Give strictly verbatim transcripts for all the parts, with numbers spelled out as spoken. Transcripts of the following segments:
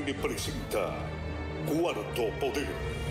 N presenta Cuarto Poder.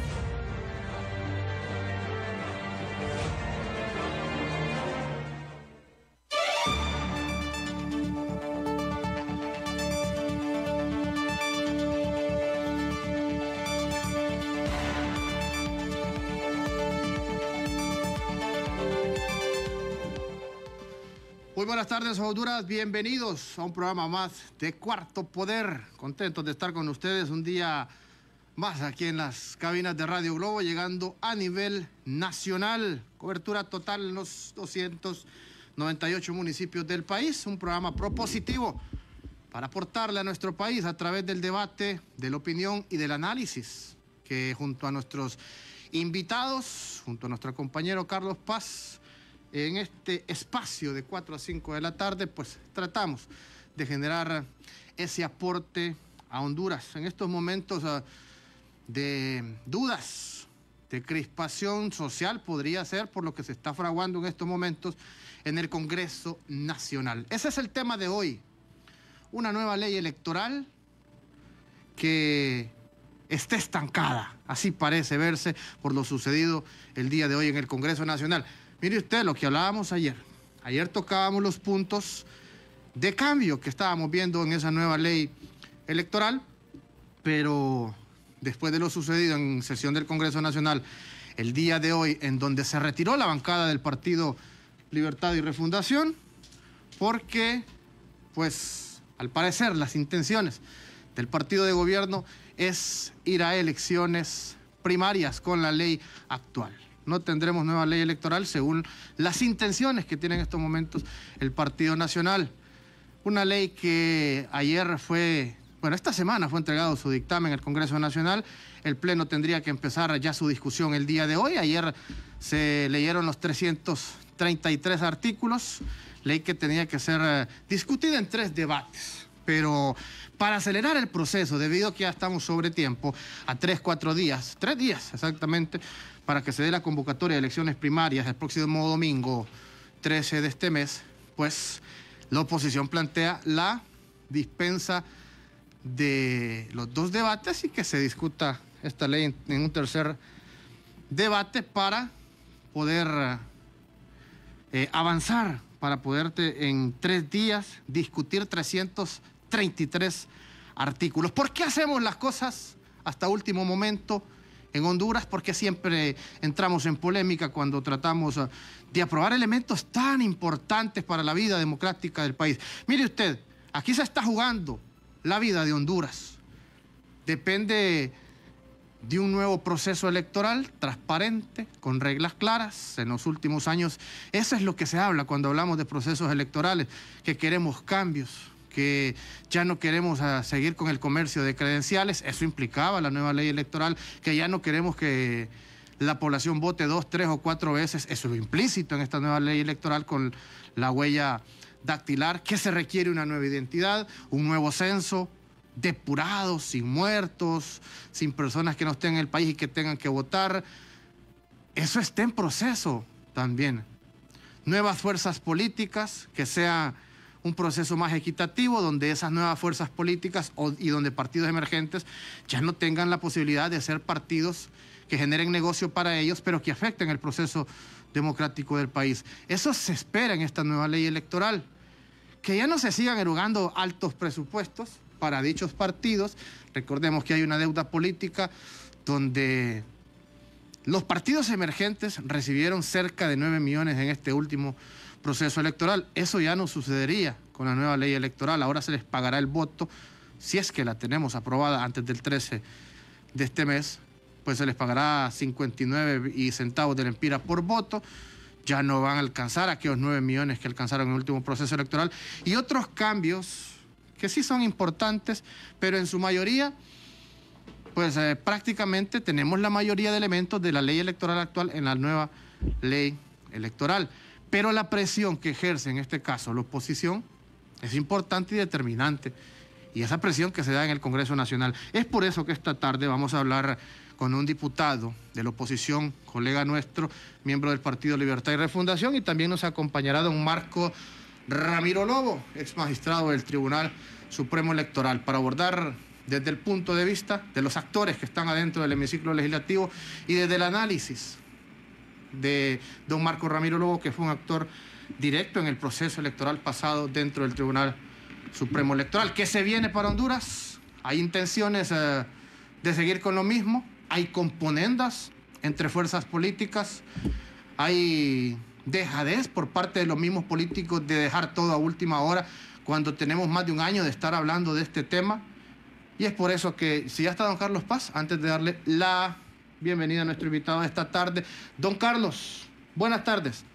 Muy buenas tardes, Honduras. Bienvenidos a un programa más de Cuarto Poder. Contentos de estar con ustedes un día más aquí en las cabinas de Radio Globo, llegando a nivel nacional. Cobertura total en los doscientos noventa y ocho municipios del país. Un programa propositivo para aportarle a nuestro país a través del debate, de la opinión y del análisis, que junto a nuestros invitados, junto a nuestro compañero Carlos Paz, en este espacio de cuatro a cinco de la tarde, pues tratamos de generar ese aporte a Honduras en estos momentos uh, de dudas, de crispación social, podría ser por lo que se está fraguando en estos momentos en el Congreso Nacional. Ese es el tema de hoy, una nueva ley electoral que esté estancada, así parece verse por lo sucedido el día de hoy en el Congreso Nacional. Mire usted lo que hablábamos ayer. Ayer tocábamos los puntos de cambio que estábamos viendo en esa nueva ley electoral, pero después de lo sucedido en sesión del Congreso Nacional el día de hoy, en donde se retiró la bancada del Partido Libertad y Refundación, porque, pues, al parecer las intenciones del partido de gobierno es ir a elecciones primarias con la ley actual. No tendremos nueva ley electoral según las intenciones que tiene en estos momentos el Partido Nacional. Una ley que ayer fue, bueno, esta semana fue entregado su dictamen al Congreso Nacional. El Pleno tendría que empezar ya su discusión el día de hoy. Ayer se leyeron los trescientos treinta y tres artículos, ley que tenía que ser eh, discutida en tres debates. Pero para acelerar el proceso, debido a que ya estamos sobre tiempo, a tres, cuatro días, tres días exactamente, para que se dé la convocatoria de elecciones primarias el próximo domingo trece de este mes, pues la oposición plantea la dispensa de los dos debates y que se discuta esta ley en, en un tercer debate para poder eh, avanzar, para poder en tres días discutir trescientos treinta y tres artículos. ¿Por qué hacemos las cosas hasta último momento en Honduras? Porque siempre entramos en polémica cuando tratamos uh, de aprobar elementos tan importantes para la vida democrática del país. Mire usted, aquí se está jugando la vida de Honduras. Depende de un nuevo proceso electoral transparente, con reglas claras. En los últimos años, eso es lo que se habla cuando hablamos de procesos electorales, que queremos cambios, que ya no queremos uh, seguir con el comercio de credenciales. Eso implicaba la nueva ley electoral, que ya no queremos que la población vote dos, tres o cuatro veces. Eso es implícito en esta nueva ley electoral con la huella dactilar, que se requiere una nueva identidad, un nuevo censo, depurado, sin muertos, sin personas que no estén en el país y que tengan que votar. Eso está en proceso también. Nuevas fuerzas políticas, que sea un proceso más equitativo, donde esas nuevas fuerzas políticas o, y donde partidos emergentes ya no tengan la posibilidad de ser partidos que generen negocio para ellos, pero que afecten el proceso democrático del país. Eso se espera en esta nueva ley electoral. Que ya no se sigan erogando altos presupuestos para dichos partidos. Recordemos que hay una deuda política donde los partidos emergentes recibieron cerca de nueve millones en este último proceso electoral. Eso ya no sucedería con la nueva ley electoral. Ahora se les pagará el voto, si es que la tenemos aprobada antes del trece de este mes, pues se les pagará cincuenta y nueve centavos de lempira por voto. Ya no van a alcanzar aquellos nueve millones que alcanzaron en el último proceso electoral. Y otros cambios que sí son importantes, pero en su mayoría, pues eh, prácticamente tenemos la mayoría de elementos de la ley electoral actual en la nueva ley electoral. Pero la presión que ejerce en este caso la oposición es importante y determinante. Y esa presión que se da en el Congreso Nacional. Es por eso que esta tarde vamos a hablar con un diputado de la oposición, colega nuestro, miembro del Partido Libertad y Refundación, y también nos acompañará don Marco Ramiro Lobo, ex magistrado del Tribunal Supremo Electoral, para abordar desde el punto de vista de los actores que están adentro del hemiciclo legislativo y desde el análisis de don Marco Ramiro Lobo, que fue un actor directo en el proceso electoral pasado dentro del Tribunal Supremo Electoral. ¿Qué se viene para Honduras? Hay intenciones eh, de seguir con lo mismo, hay componendas entre fuerzas políticas, hay dejadez por parte de los mismos políticos de dejar todo a última hora cuando tenemos más de un año de estar hablando de este tema. Y es por eso que, si ya está don Carlos Paz, antes de darle la bienvenida a nuestro invitado de esta tarde. Don Carlos, buenas tardes.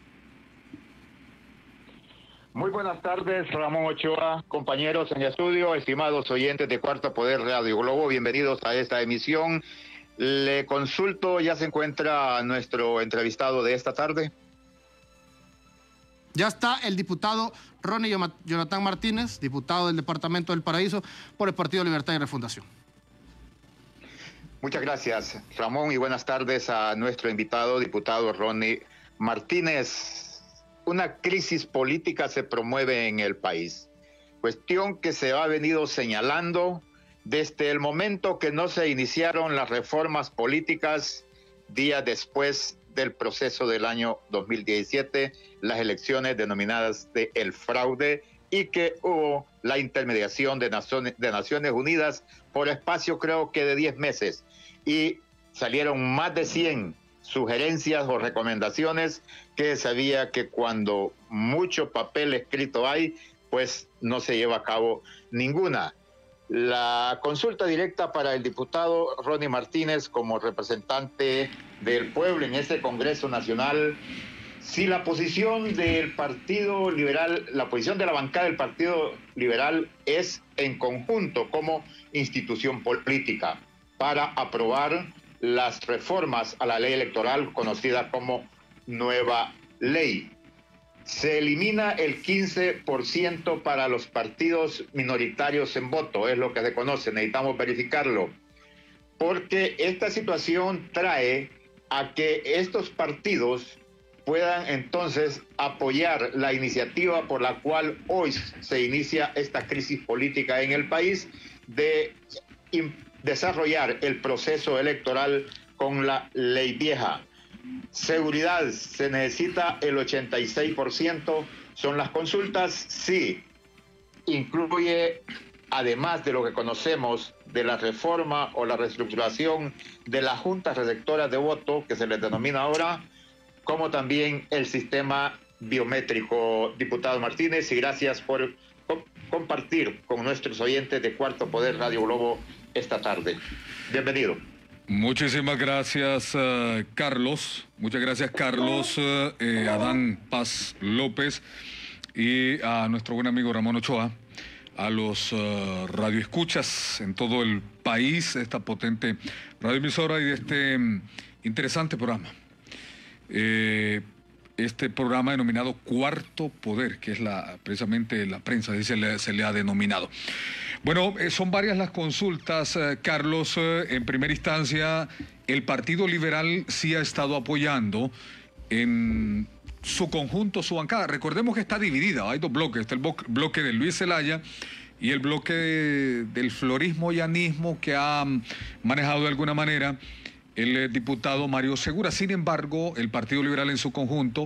Muy buenas tardes, Ramón Ochoa, compañeros en el estudio, estimados oyentes de Cuarto Poder Radio Globo, bienvenidos a esta emisión. Le consulto, ¿ya se encuentra nuestro entrevistado de esta tarde? Ya está el diputado Ronnie Jonathan Martínez, diputado del Departamento del Paraíso por el Partido Libertad y Refundación. Muchas gracias, Ramón, y buenas tardes a nuestro invitado, diputado Ronnie Martínez. Una crisis política se promueve en el país, cuestión que se ha venido señalando desde el momento que no se iniciaron las reformas políticas días después del proceso del año dos mil diecisiete, las elecciones denominadas de el fraude, y que hubo la intermediación de Naciones, de Naciones Unidas por espacio creo que de diez meses, y salieron más de cien sugerencias o recomendaciones que sabía que cuando mucho papel escrito hay, pues no se lleva a cabo ninguna. La consulta directa para el diputado Ronnie Martínez como representante del pueblo en este Congreso Nacional: si la posición del Partido Liberal, la posición de la bancada del Partido Liberal es en conjunto como institución política para aprobar las reformas a la ley electoral conocida como nueva ley. Se elimina el quince por ciento para los partidos minoritarios en voto, es lo que se conoce, necesitamos verificarlo, porque esta situación trae a que estos partidos puedan entonces apoyar la iniciativa por la cual hoy se inicia esta crisis política en el país de desarrollar el proceso electoral con la ley vieja. Seguridad, se necesita el ochenta y seis por ciento, son las consultas, sí, incluye, además de lo que conocemos de la reforma o la reestructuración de las juntas receptoras de voto, que se les denomina ahora, como también el sistema biométrico, diputado Martínez, y gracias por co- compartir con nuestros oyentes de Cuarto Poder Radio Globo esta tarde. Bienvenido. Muchísimas gracias, uh, Carlos. Muchas gracias, Carlos, uh, eh, Adán Paz López, y a nuestro buen amigo Ramón Ochoa, a los uh, radioescuchas en todo el país, esta potente radioemisora y de este um, interesante programa. Eh, este programa denominado Cuarto Poder, que es la precisamente la prensa, así se le, se le ha denominado. Bueno, eh, son varias las consultas, eh, Carlos. Eh, en primera instancia, el Partido Liberal sí ha estado apoyando en su conjunto su bancada. Recordemos que está dividida, hay dos bloques, está el bloque de Luis Zelaya y el bloque de, del florismo-llanismo que ha manejado de alguna manera el diputado Mario Segura. Sin embargo, el Partido Liberal en su conjunto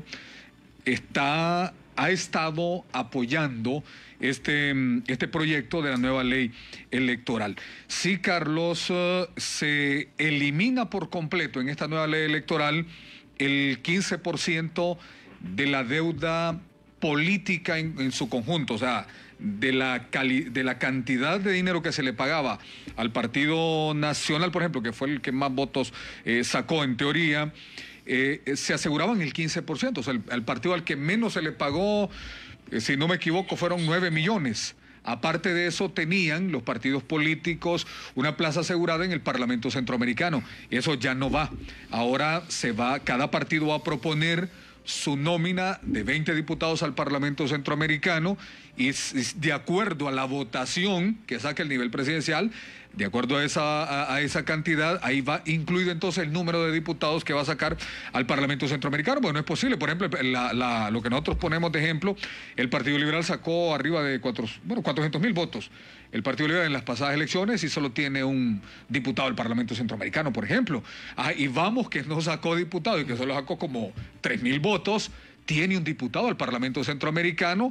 está, ha estado apoyando este, este proyecto de la nueva ley electoral. Sí, Carlos, uh, se elimina por completo en esta nueva ley electoral el quince por ciento de la deuda política en, en su conjunto, o sea, de la, cali de la cantidad de dinero que se le pagaba al Partido Nacional, por ejemplo, que fue el que más votos eh, sacó en teoría, eh, se aseguraban el quince por ciento, o sea, el, el partido al que menos se le pagó, eh, si no me equivoco, fueron nueve millones. Aparte de eso, tenían los partidos políticos una plaza asegurada en el Parlamento Centroamericano. Eso ya no va. Ahora se va, cada partido va a proponer su nómina de veinte diputados al Parlamento Centroamericano y de acuerdo a la votación que saque el nivel presidencial, de acuerdo a esa, a, a esa cantidad, ahí va incluido entonces el número de diputados que va a sacar al Parlamento Centroamericano. Bueno, no es posible. Por ejemplo, la, la, lo que nosotros ponemos de ejemplo, el Partido Liberal sacó arriba de cuatro, bueno, cuatrocientos mil votos. El Partido Liberal en las pasadas elecciones y solo tiene un diputado del Parlamento Centroamericano, por ejemplo. Ah, y Vamos, que no sacó diputado y que solo sacó como tres mil votos, tiene un diputado al Parlamento Centroamericano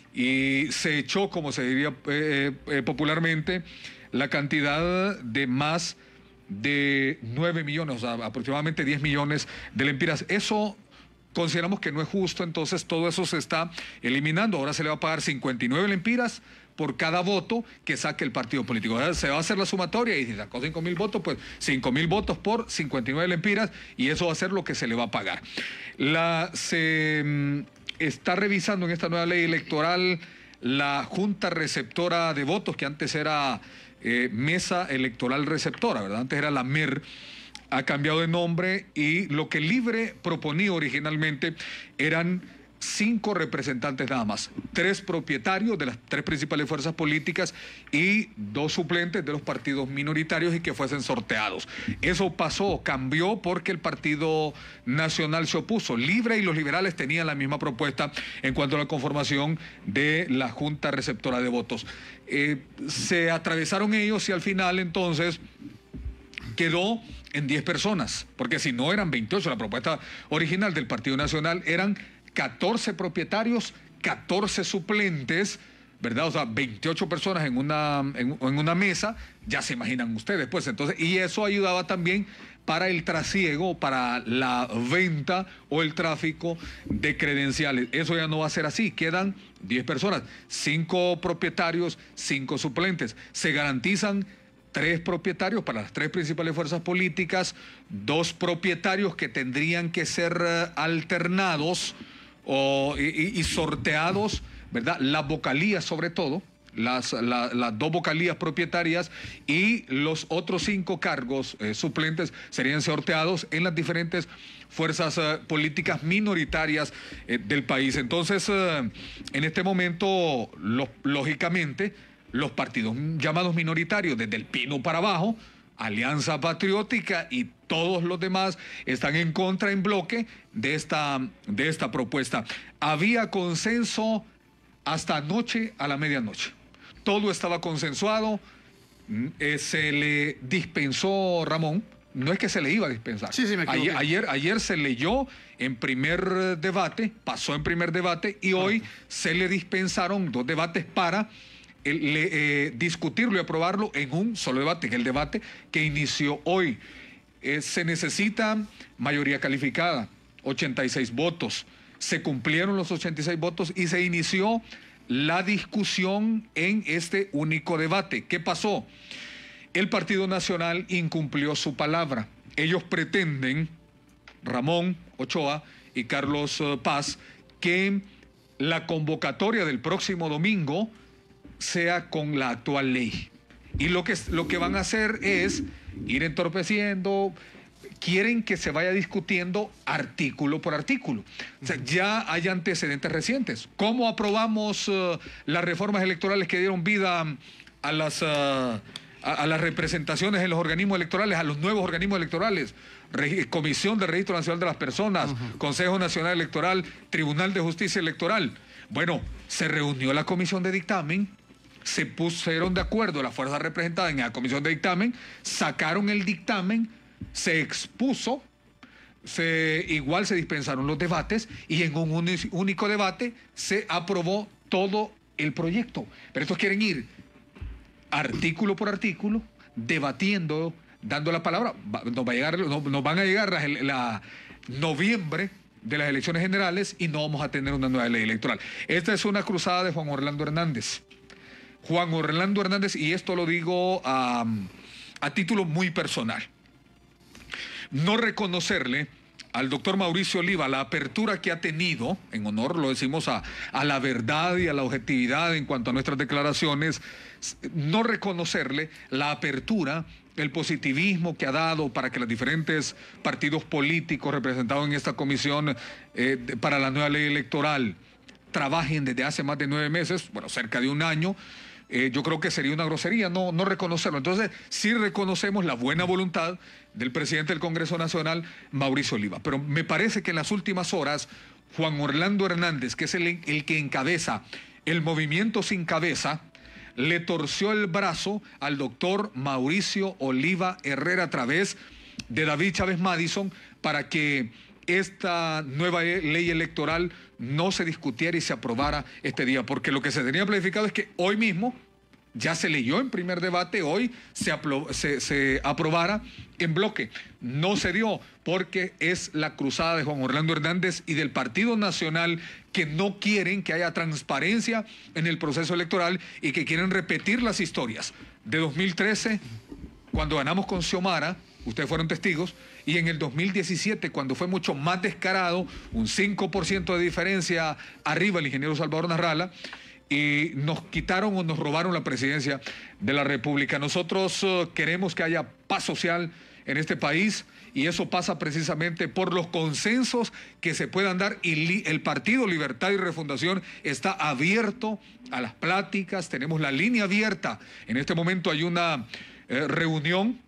y se echó, como se diría eh, eh, popularmente, la cantidad de más de nueve millones, o sea, aproximadamente diez millones de lempiras. Eso consideramos que no es justo, entonces todo eso se está eliminando. Ahora se le va a pagar cincuenta y nueve lempiras por cada voto que saque el partido político. O sea, se va a hacer la sumatoria y si sacó cinco mil votos, pues cinco mil votos por cincuenta y nueve lempiras y eso va a ser lo que se le va a pagar. La, se mm, está revisando en esta nueva ley electoral la Junta Receptora de Votos, que antes era eh, Mesa Electoral Receptora, ¿verdad? Antes era la M E R, ha cambiado de nombre y lo que Libre proponía originalmente eran cinco representantes nada más, tres propietarios de las tres principales fuerzas políticas y dos suplentes de los partidos minoritarios y que fuesen sorteados. Eso pasó, cambió porque el Partido Nacional se opuso. Libre y los liberales tenían la misma propuesta en cuanto a la conformación de la Junta Receptora de Votos. Eh, se atravesaron ellos y al final entonces quedó en diez personas, porque si no eran veintiocho, la propuesta original del Partido Nacional eran catorce propietarios, catorce suplentes, ¿verdad? O sea, veintiocho personas en una, en, en una mesa, ya se imaginan ustedes, pues entonces, y eso ayudaba también para el trasiego, para la venta o el tráfico de credenciales. Eso ya no va a ser así, quedan diez personas, cinco propietarios, cinco suplentes. Se garantizan tres propietarios para las tres principales fuerzas políticas, dos propietarios que tendrían que ser uh, alternados o, y, y sorteados, ¿verdad? Las vocalías sobre todo, las, la, las dos vocalías propietarias y los otros cinco cargos eh, suplentes serían sorteados en las diferentes fuerzas uh, políticas minoritarias eh, del país. Entonces, uh, en este momento, lo, lógicamente, los partidos llamados minoritarios, desde el Pino para abajo, Alianza Patriótica y todos los demás están en contra, en bloque, de esta, de esta propuesta. Había consenso hasta anoche a la medianoche. Todo estaba consensuado, eh, se le dispensó, Ramón, no es que se le iba a dispensar. Sí, sí, me equivoqué. Ayer, ayer, ayer se leyó en primer debate, pasó en primer debate y hoy se le dispensaron dos debates para El, le, eh, discutirlo y aprobarlo en un solo debate, que es el debate que inició hoy. Eh, se necesita mayoría calificada, ochenta y seis votos. Se cumplieron los ochenta y seis votos y se inició la discusión en este único debate. ¿Qué pasó? El Partido Nacional incumplió su palabra. Ellos pretenden, Ramón Ochoa y Carlos uh, Paz, que la convocatoria del próximo domingo sea con la actual ley. Y lo que, lo que van a hacer es ir entorpeciendo, quieren que se vaya discutiendo artículo por artículo. O sea, ya hay antecedentes recientes. ¿Cómo aprobamos uh, las reformas electorales que dieron vida a las, uh, a, a las representaciones en los organismos electorales, a los nuevos organismos electorales? Reg- Comisión de Registro Nacional de las Personas, uh-huh. Consejo Nacional Electoral, Tribunal de Justicia Electoral. Bueno, se reunió la comisión de dictamen, se pusieron de acuerdo las fuerzas representadas en la comisión de dictamen, sacaron el dictamen, se expuso, se, igual se dispensaron los debates y en un único debate se aprobó todo el proyecto. Pero estos quieren ir artículo por artículo, debatiendo, dando la palabra. Nos, va a llegar, nos van a llegar la, la noviembre de las elecciones generales y no vamos a tener una nueva ley electoral. Esta es una cruzada de Juan Orlando Hernández. Juan Orlando Hernández, y esto lo digo a, a título muy personal. No reconocerle al doctor Mauricio Oliva la apertura que ha tenido, en honor, lo decimos, a, a la verdad y a la objetividad en cuanto a nuestras declaraciones, no reconocerle la apertura, el positivismo que ha dado para que los diferentes partidos políticos representados en esta comisión eh, para la nueva ley electoral trabajen desde hace más de nueve meses, bueno, cerca de un año, eh, yo creo que sería una grosería no, no reconocerlo. Entonces, sí reconocemos la buena voluntad del presidente del Congreso Nacional, Mauricio Oliva. Pero me parece que en las últimas horas, Juan Orlando Hernández, que es el, el que encabeza el Movimiento Sin Cabeza, le torció el brazo al doctor Mauricio Oliva Herrera a través de David Chávez Madison para que esta nueva ley electoral no se discutiera y se aprobara este día, porque lo que se tenía planificado es que hoy mismo ya se leyó en primer debate, hoy se, se, se aprobara en bloque. No se dio porque es la cruzada de Juan Orlando Hernández y del Partido Nacional que no quieren que haya transparencia en el proceso electoral y que quieren repetir las historias de dos mil trece, cuando ganamos con Xiomara, ustedes fueron testigos, y en el dos mil diecisiete, cuando fue mucho más descarado, un cinco por ciento de diferencia arriba el ingeniero Salvador Narrala, y nos quitaron o nos robaron la presidencia de la República. Nosotros uh, queremos que haya paz social en este país y eso pasa precisamente por los consensos que se puedan dar y el Partido Libertad y Refundación está abierto a las pláticas, tenemos la línea abierta. En este momento hay una eh, reunión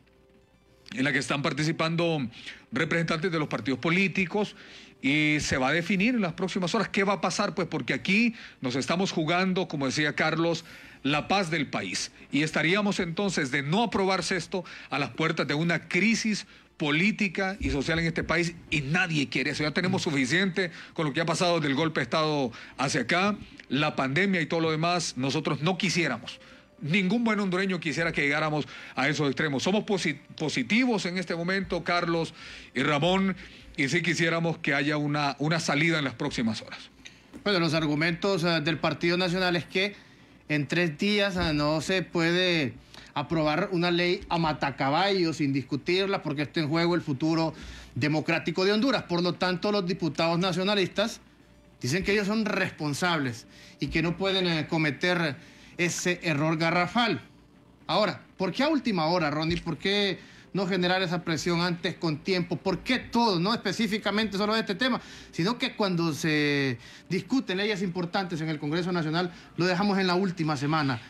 en la que están participando representantes de los partidos políticos y se va a definir en las próximas horas qué va a pasar, pues porque aquí nos estamos jugando, como decía Carlos, la paz del país. Y estaríamos entonces, de no aprobarse esto, a las puertas de una crisis política y social en este país y nadie quiere eso. Ya tenemos suficiente con lo que ha pasado del golpe de Estado hacia acá, la pandemia y todo lo demás. Nosotros no quisiéramos. Ningún buen hondureño quisiera que llegáramos a esos extremos. Somos posit- positivos en este momento, Carlos y Ramón, y sí quisiéramos que haya una, una salida en las próximas horas. Bueno, los argumentos uh, del Partido Nacional es que en tres días uh, no se puede aprobar una ley a matacaballo sin discutirla porque está en juego el futuro democrático de Honduras. Por lo tanto, los diputados nacionalistas dicen que ellos son responsables y que no pueden uh, cometer ese error garrafal. Ahora, ¿por qué a última hora, Ronnie? ¿Por qué no generar esa presión antes con tiempo? ¿Por qué todo? No específicamente solo de este tema, sino que cuando se discuten leyes importantes en el Congreso Nacional, lo dejamos en la última semana,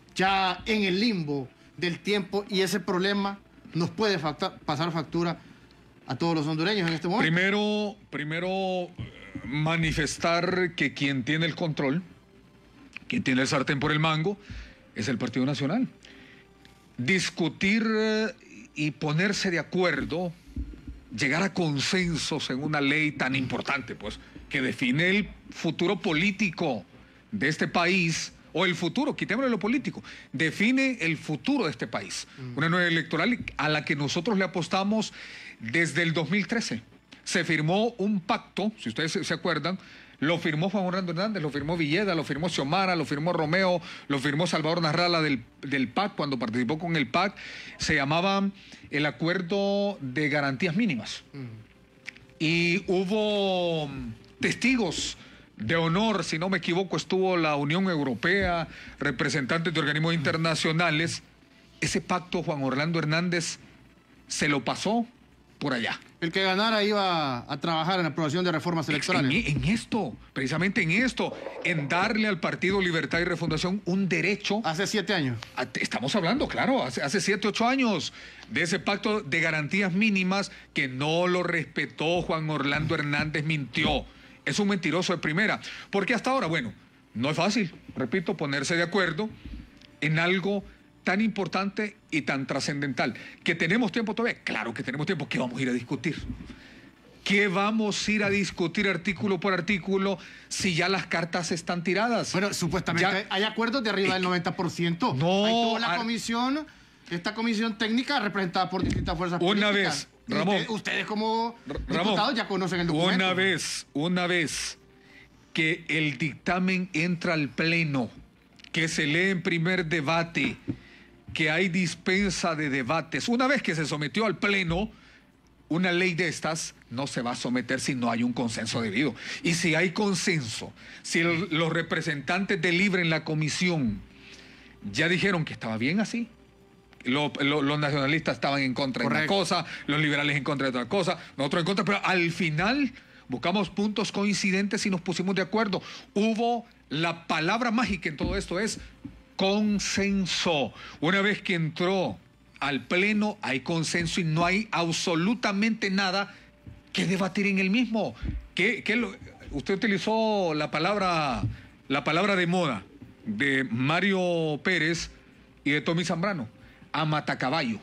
ya en el limbo del tiempo, y ese problema nos puede facta- pasar factura a todos los hondureños en este momento. Primero, primero manifestar que quien tiene el control, quien tiene el sartén por el mango, es el Partido Nacional. Discutir y ponerse de acuerdo, llegar a consensos en una ley tan importante, pues, que define el futuro político de este país, o el futuro, quitémosle lo político, define el futuro de este país. Mm. Una nueva electoral a la que nosotros le apostamos desde el dos mil trece. Se firmó un pacto, si ustedes se acuerdan, lo firmó Juan Orlando Hernández, lo firmó Villeda, lo firmó Xiomara, lo firmó Romeo, lo firmó Salvador Narrala del, del P A C cuando participó con el P A C. Se llamaba el Acuerdo de Garantías Mínimas. Mm. Y hubo testigos de honor, si no me equivoco, estuvo la Unión Europea, representantes de organismos mm. internacionales. Ese pacto Juan Orlando Hernández se lo pasó por allá. El que ganara iba a trabajar en la aprobación de reformas electorales. En, en esto, precisamente en esto, en darle al Partido Libertad y Refundación un derecho. Hace siete años. A, estamos hablando, claro, hace, hace siete, ocho años, de ese pacto de garantías mínimas que no lo respetó Juan Orlando Hernández, mintió. Es un mentiroso de primera. Porque hasta ahora, bueno, no es fácil, repito, ponerse de acuerdo en algo tan importante y tan trascendental. ¿Que tenemos tiempo todavía? Claro que tenemos tiempo. ¿Qué vamos a ir a discutir? ¿Qué vamos a ir a discutir artículo por artículo si ya las cartas están tiradas? Bueno, supuestamente ya, hay acuerdos de arriba del noventa por ciento. No. Ahí tuvo la comisión, esta comisión técnica representada por distintas fuerzas una políticas. Una vez, Ramón. Ustedes, ustedes como Ramón, diputados ya conocen el documento. Una vez, una vez que el dictamen entra al pleno, que se lee en primer debate, que hay dispensa de debates. Una vez que se sometió al pleno, una ley de estas no se va a someter si no hay un consenso debido. Y si hay consenso, si el, los representantes de Libre en la comisión ya dijeron que estaba bien así, lo, lo, los nacionalistas estaban en contra Correcto. de una cosa, los liberales en contra de otra cosa, nosotros en contra, pero al final buscamos puntos coincidentes y nos pusimos de acuerdo. Hubo la palabra mágica en todo esto, es consenso. Una vez que entró al pleno hay consenso y no hay absolutamente nada que debatir en el mismo. ¿Qué, qué lo, usted utilizó la palabra, la palabra de moda de Mario Pérez y de Tommy Zambrano, a matacaballo.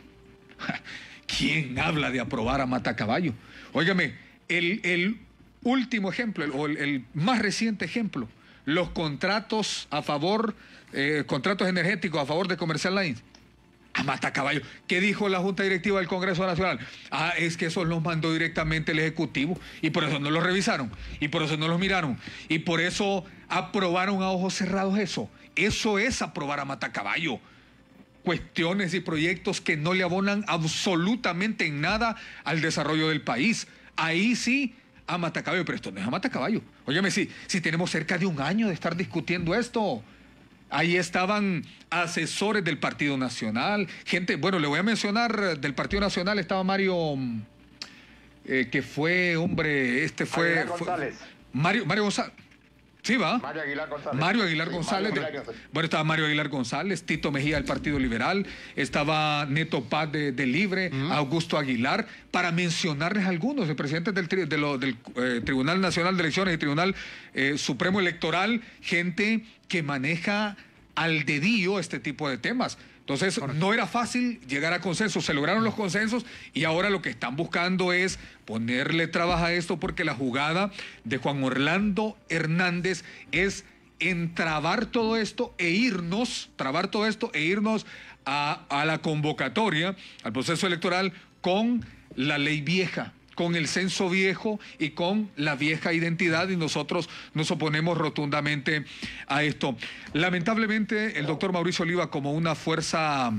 ¿Quién habla de aprobar a matacaballo? Óigame, el, el último ejemplo, el, o el, el más reciente ejemplo, los contratos a favor, eh, contratos energéticos a favor de Comercial Lines. A matacaballo. ¿Qué dijo la Junta Directiva del Congreso Nacional? Ah, es que esos los mandó directamente el Ejecutivo y por eso no los revisaron y por eso no los miraron y por eso aprobaron a ojos cerrados eso. Eso es aprobar a matacaballo. Cuestiones y proyectos que no le abonan absolutamente en nada al desarrollo del país. Ahí sí, a matacaballo, pero esto no es a matacaballo. Óyeme, si, si tenemos cerca de un año de estar discutiendo esto. Ahí estaban asesores del Partido Nacional, gente, bueno, le voy a mencionar, del Partido Nacional estaba Mario, eh, que fue, hombre, este fue... Aguilar González. Fue, Mario, Mario González. Sí, va. Mario Aguilar González. Mario Aguilar Sí, González. Mario Aguilar González. Bueno, estaba Mario Aguilar González, Tito Mejía del Partido Liberal, estaba Neto Paz de, de Libre, uh-huh. Augusto Aguilar, para mencionarles algunos, el presidente del, tri, de lo, del eh, Tribunal Nacional de Elecciones y Tribunal eh, Supremo Electoral, gente que maneja al dedillo este tipo de temas. Entonces, no era fácil llegar a consensos, se lograron los consensos y ahora lo que están buscando es ponerle trabajo a esto porque la jugada de Juan Orlando Hernández es entrabar todo esto e irnos, trabar todo esto e irnos a, a la convocatoria, al proceso electoral con la ley vieja, con el censo viejo y con la vieja identidad, y nosotros nos oponemos rotundamente a esto. Lamentablemente, el doctor Mauricio Oliva, como una fuerza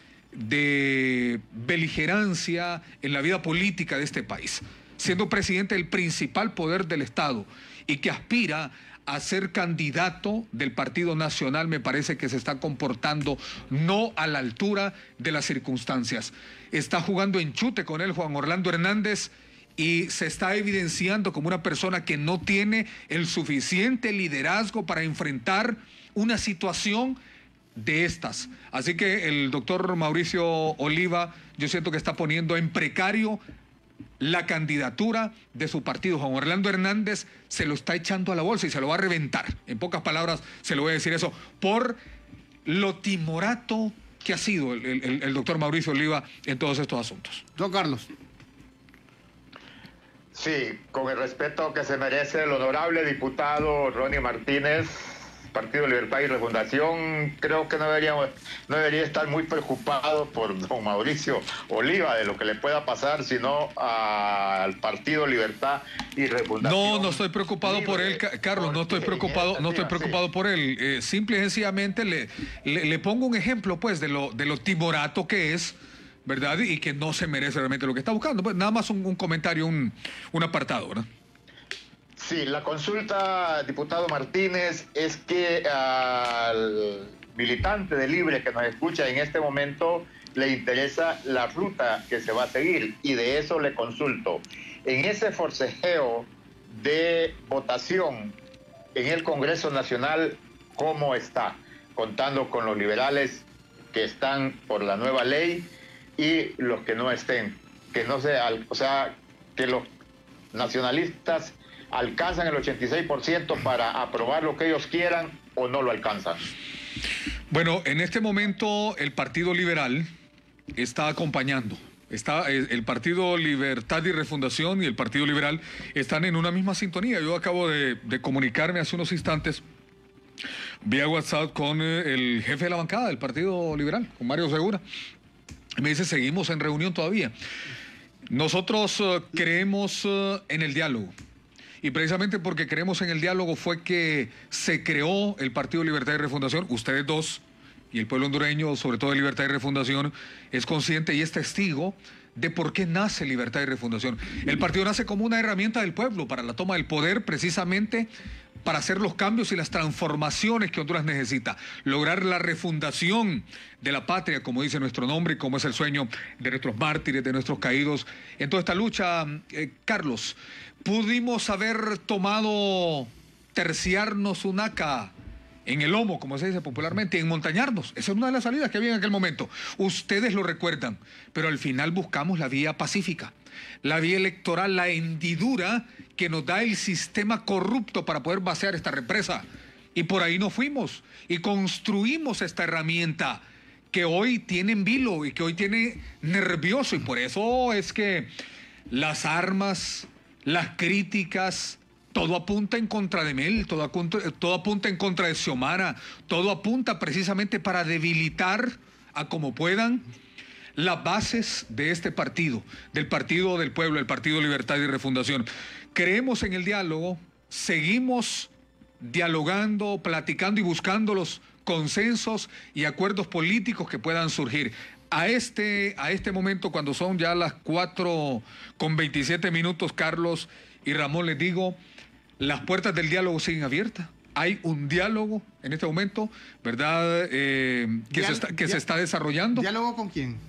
de beligerancia en la vida política de este país, siendo presidente del principal poder del Estado y que aspira a ser candidato del Partido Nacional, me parece que se está comportando no a la altura de las circunstancias. Está jugando en chute con él Juan Orlando Hernández y se está evidenciando como una persona que no tiene el suficiente liderazgo para enfrentar una situación de estas. Así que el doctor Mauricio Oliva, yo siento que está poniendo en precario la candidatura de su partido. Juan Orlando Hernández se lo está echando a la bolsa y se lo va a reventar. En pocas palabras se lo voy a decir eso, por lo timorato que ha sido el, el, el doctor Mauricio Oliva en todos estos asuntos. Don Carlos. Sí, con el respeto que se merece el honorable diputado Ronnie Martínez, Partido Libertad y Refundación, creo que no debería, no debería estar muy preocupado por don Mauricio Oliva de lo que le pueda pasar, sino al Partido Libertad y Refundación. No, no estoy preocupado por él, Carlos, no estoy preocupado, no estoy preocupado por él. Eh, simple y sencillamente le, le, le pongo un ejemplo, pues, de lo, de lo timorato que es, ¿verdad? Y que no se merece realmente lo que está buscando. Pues nada más un, un comentario, un, un apartado, ¿verdad? Sí, la consulta, diputado Martínez, es que al militante de Libre que nos escucha en este momento le interesa la ruta que se va a seguir, y de eso le consulto. En ese forcejeo de votación en el Congreso Nacional, ¿cómo está? Contando con los liberales que están por la nueva ley y los que no estén, que no se, o sea, que los nacionalistas alcanzan el ochenta y seis por ciento para aprobar lo que ellos quieran o no lo alcanzan. Bueno, en este momento el Partido Liberal está acompañando. Está, el Partido Libertad y Refundación y el Partido Liberal están en una misma sintonía. Yo acabo de, de comunicarme hace unos instantes vía WhatsApp con el jefe de la bancada del Partido Liberal, con Mario Segura. Me dice, seguimos en reunión todavía. Nosotros uh, creemos uh, en el diálogo. Y precisamente porque creemos en el diálogo fue que se creó el Partido Libertad y Refundación. Ustedes dos y el pueblo hondureño, sobre todo de Libertad y Refundación, es consciente y es testigo de por qué nace Libertad y Refundación. El partido nace como una herramienta del pueblo para la toma del poder, precisamente para hacer los cambios y las transformaciones que Honduras necesita, lograr la refundación de la patria, como dice nuestro nombre y como es el sueño de nuestros mártires, de nuestros caídos. En toda esta lucha, eh, Carlos, pudimos haber tomado, terciarnos un haca en el lomo, como se dice popularmente, en montañarnos. Esa es una de las salidas que había en aquel momento. Ustedes lo recuerdan, pero al final buscamos la vía pacífica, la vía electoral, la hendidura que nos da el sistema corrupto para poder vaciar esta represa. Y por ahí nos fuimos y construimos esta herramienta que hoy tiene en vilo y que hoy tiene nervioso. Y por eso es que las armas, las críticas, todo apunta en contra de Mel, todo apunta, todo apunta en contra de Xiomara, todo apunta precisamente para debilitar a como puedan las bases de este partido, del Partido del Pueblo, el Partido Libertad y Refundación. Creemos en el diálogo, seguimos dialogando, platicando y buscando los consensos y acuerdos políticos que puedan surgir. A este, a este momento, cuando son ya las cuatro con veintisiete minutos, Carlos y Ramón, les digo, las puertas del diálogo siguen abiertas. Hay un diálogo en este momento, ¿verdad?, eh, que, se está, que se está desarrollando. ¿Diálogo con quién?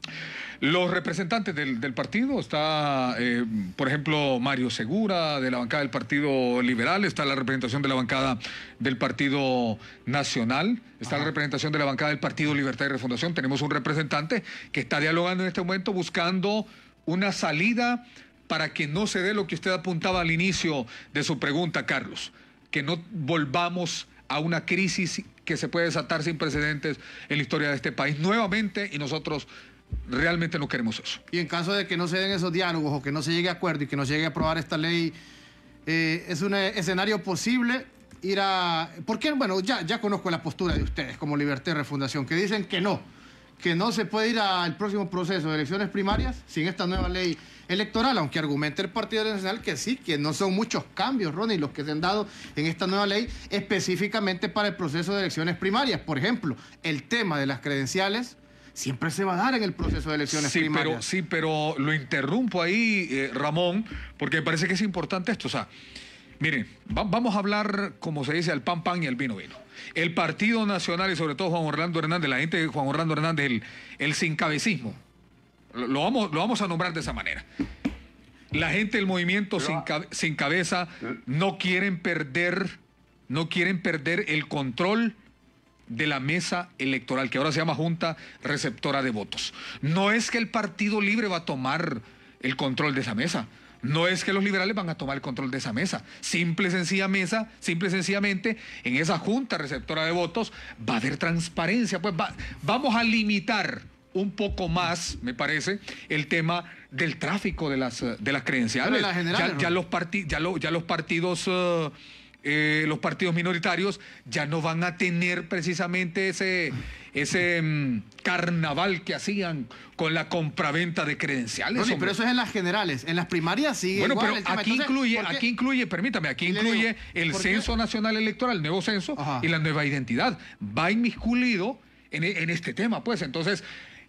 Los representantes del, del partido, está, eh, por ejemplo, Mario Segura, de la bancada del Partido Liberal, está la representación de la bancada del Partido Nacional, está Ajá. la representación de la bancada del Partido Libertad y Refundación. Tenemos un representante que está dialogando en este momento, buscando una salida para que no se dé lo que usted apuntaba al inicio de su pregunta, Carlos, que no volvamos a una crisis que se puede desatar sin precedentes en la historia de este país nuevamente, y nosotros realmente no queremos eso. Y en caso de que no se den esos diálogos o que no se llegue a acuerdo y que no se llegue a aprobar esta ley, eh, es un escenario posible ir a... Porque, bueno, ya, ya conozco la postura de ustedes como Libertad y Refundación, que dicen que no, que no se puede ir al próximo proceso de elecciones primarias sin esta nueva ley electoral, aunque argumente el Partido Nacional que sí, que no son muchos cambios, Ronnie, los que se han dado en esta nueva ley específicamente para el proceso de elecciones primarias. Por ejemplo, el tema de las credenciales siempre se va a dar en el proceso de elecciones sí, primarias. Pero, sí, pero lo interrumpo ahí, eh, Ramón, porque me parece que es importante esto. O sea, miren, va, vamos a hablar, como se dice, al pan pan y al vino vino. El Partido Nacional y sobre todo Juan Orlando Hernández, la gente de Juan Orlando Hernández, el, el sin cabecismo, lo, lo, vamos, lo vamos a nombrar de esa manera. La gente del movimiento sin, cabe, sin cabeza no quieren perder, no quieren perder el control de la mesa electoral, que ahora se llama Junta Receptora de Votos. No es que el Partido Libre va a tomar el control de esa mesa. No es que los liberales van a tomar el control de esa mesa. Simple y sencilla mesa, simple y sencillamente, en esa Junta Receptora de Votos va a haber transparencia. Pues va, vamos a limitar un poco más, me parece, el tema del tráfico de las, de las credenciales. Las generales, ya, ya, los parti, ya, lo, ya los partidos... Uh, Eh, los partidos minoritarios ya no van a tener precisamente ese, ese um, carnaval que hacían con la compraventa de credenciales. Ronnie, pero eso es en las generales. En las primarias sigue bueno, igual pero el tema. aquí, Entonces, incluye, aquí incluye, permítame, aquí incluye digo, el Censo qué? Nacional Electoral, el nuevo censo, Ajá. y la nueva identidad. Va inmiscuido en, en este tema, pues. Entonces,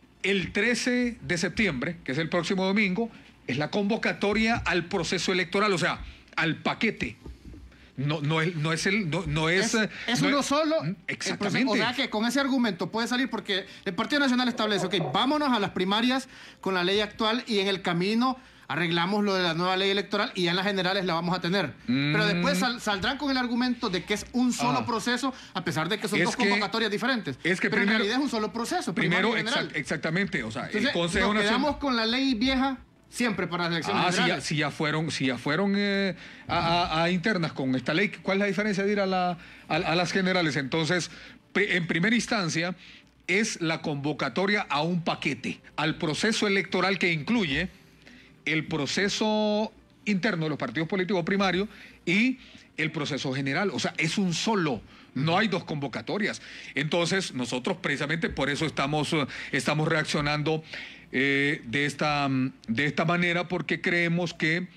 el trece de septiembre, que es el próximo domingo, es la convocatoria al proceso electoral, o sea, al paquete. No, no, es, no es el... No, no es, es, es no uno es, solo. Exactamente. O sea que con ese argumento puede salir porque el Partido Nacional establece, ok, vámonos a las primarias con la ley actual y en el camino arreglamos lo de la nueva ley electoral y ya en las generales la vamos a tener. Mm. Pero después sal, saldrán con el argumento de que es un solo ah. proceso, a pesar de que son es dos que, convocatorias diferentes. Es que Pero primero, en realidad es un solo proceso. Primero, exa exactamente. O sea, Entonces, el Consejo nos Nacional... quedamos con la ley vieja siempre para las elecciones ah, generales. Si ya, si ya fueron, si ya fueron eh, a, a, a internas con esta ley, ¿cuál es la diferencia de ir a, la, a, a las generales? Entonces, en primera instancia, es la convocatoria a un paquete, al proceso electoral que incluye el proceso interno de los partidos políticos primarios y el proceso general. O sea, es un solo. No hay dos convocatorias. Entonces, nosotros precisamente por eso estamos, estamos reaccionando eh, de, esta, de esta manera, porque creemos que,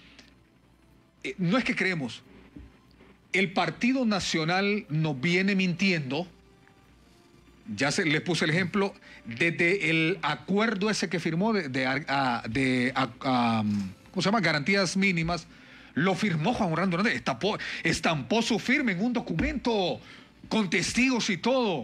eh, no es que creemos, el Partido Nacional nos viene mintiendo. Ya se, les puse el ejemplo, desde el acuerdo ese que firmó de, de, a, de a, a, ¿cómo se llama? Garantías mínimas, lo firmó Juan Orlando Hernández, estampó, estampó su firma en un documento con testigos y todo.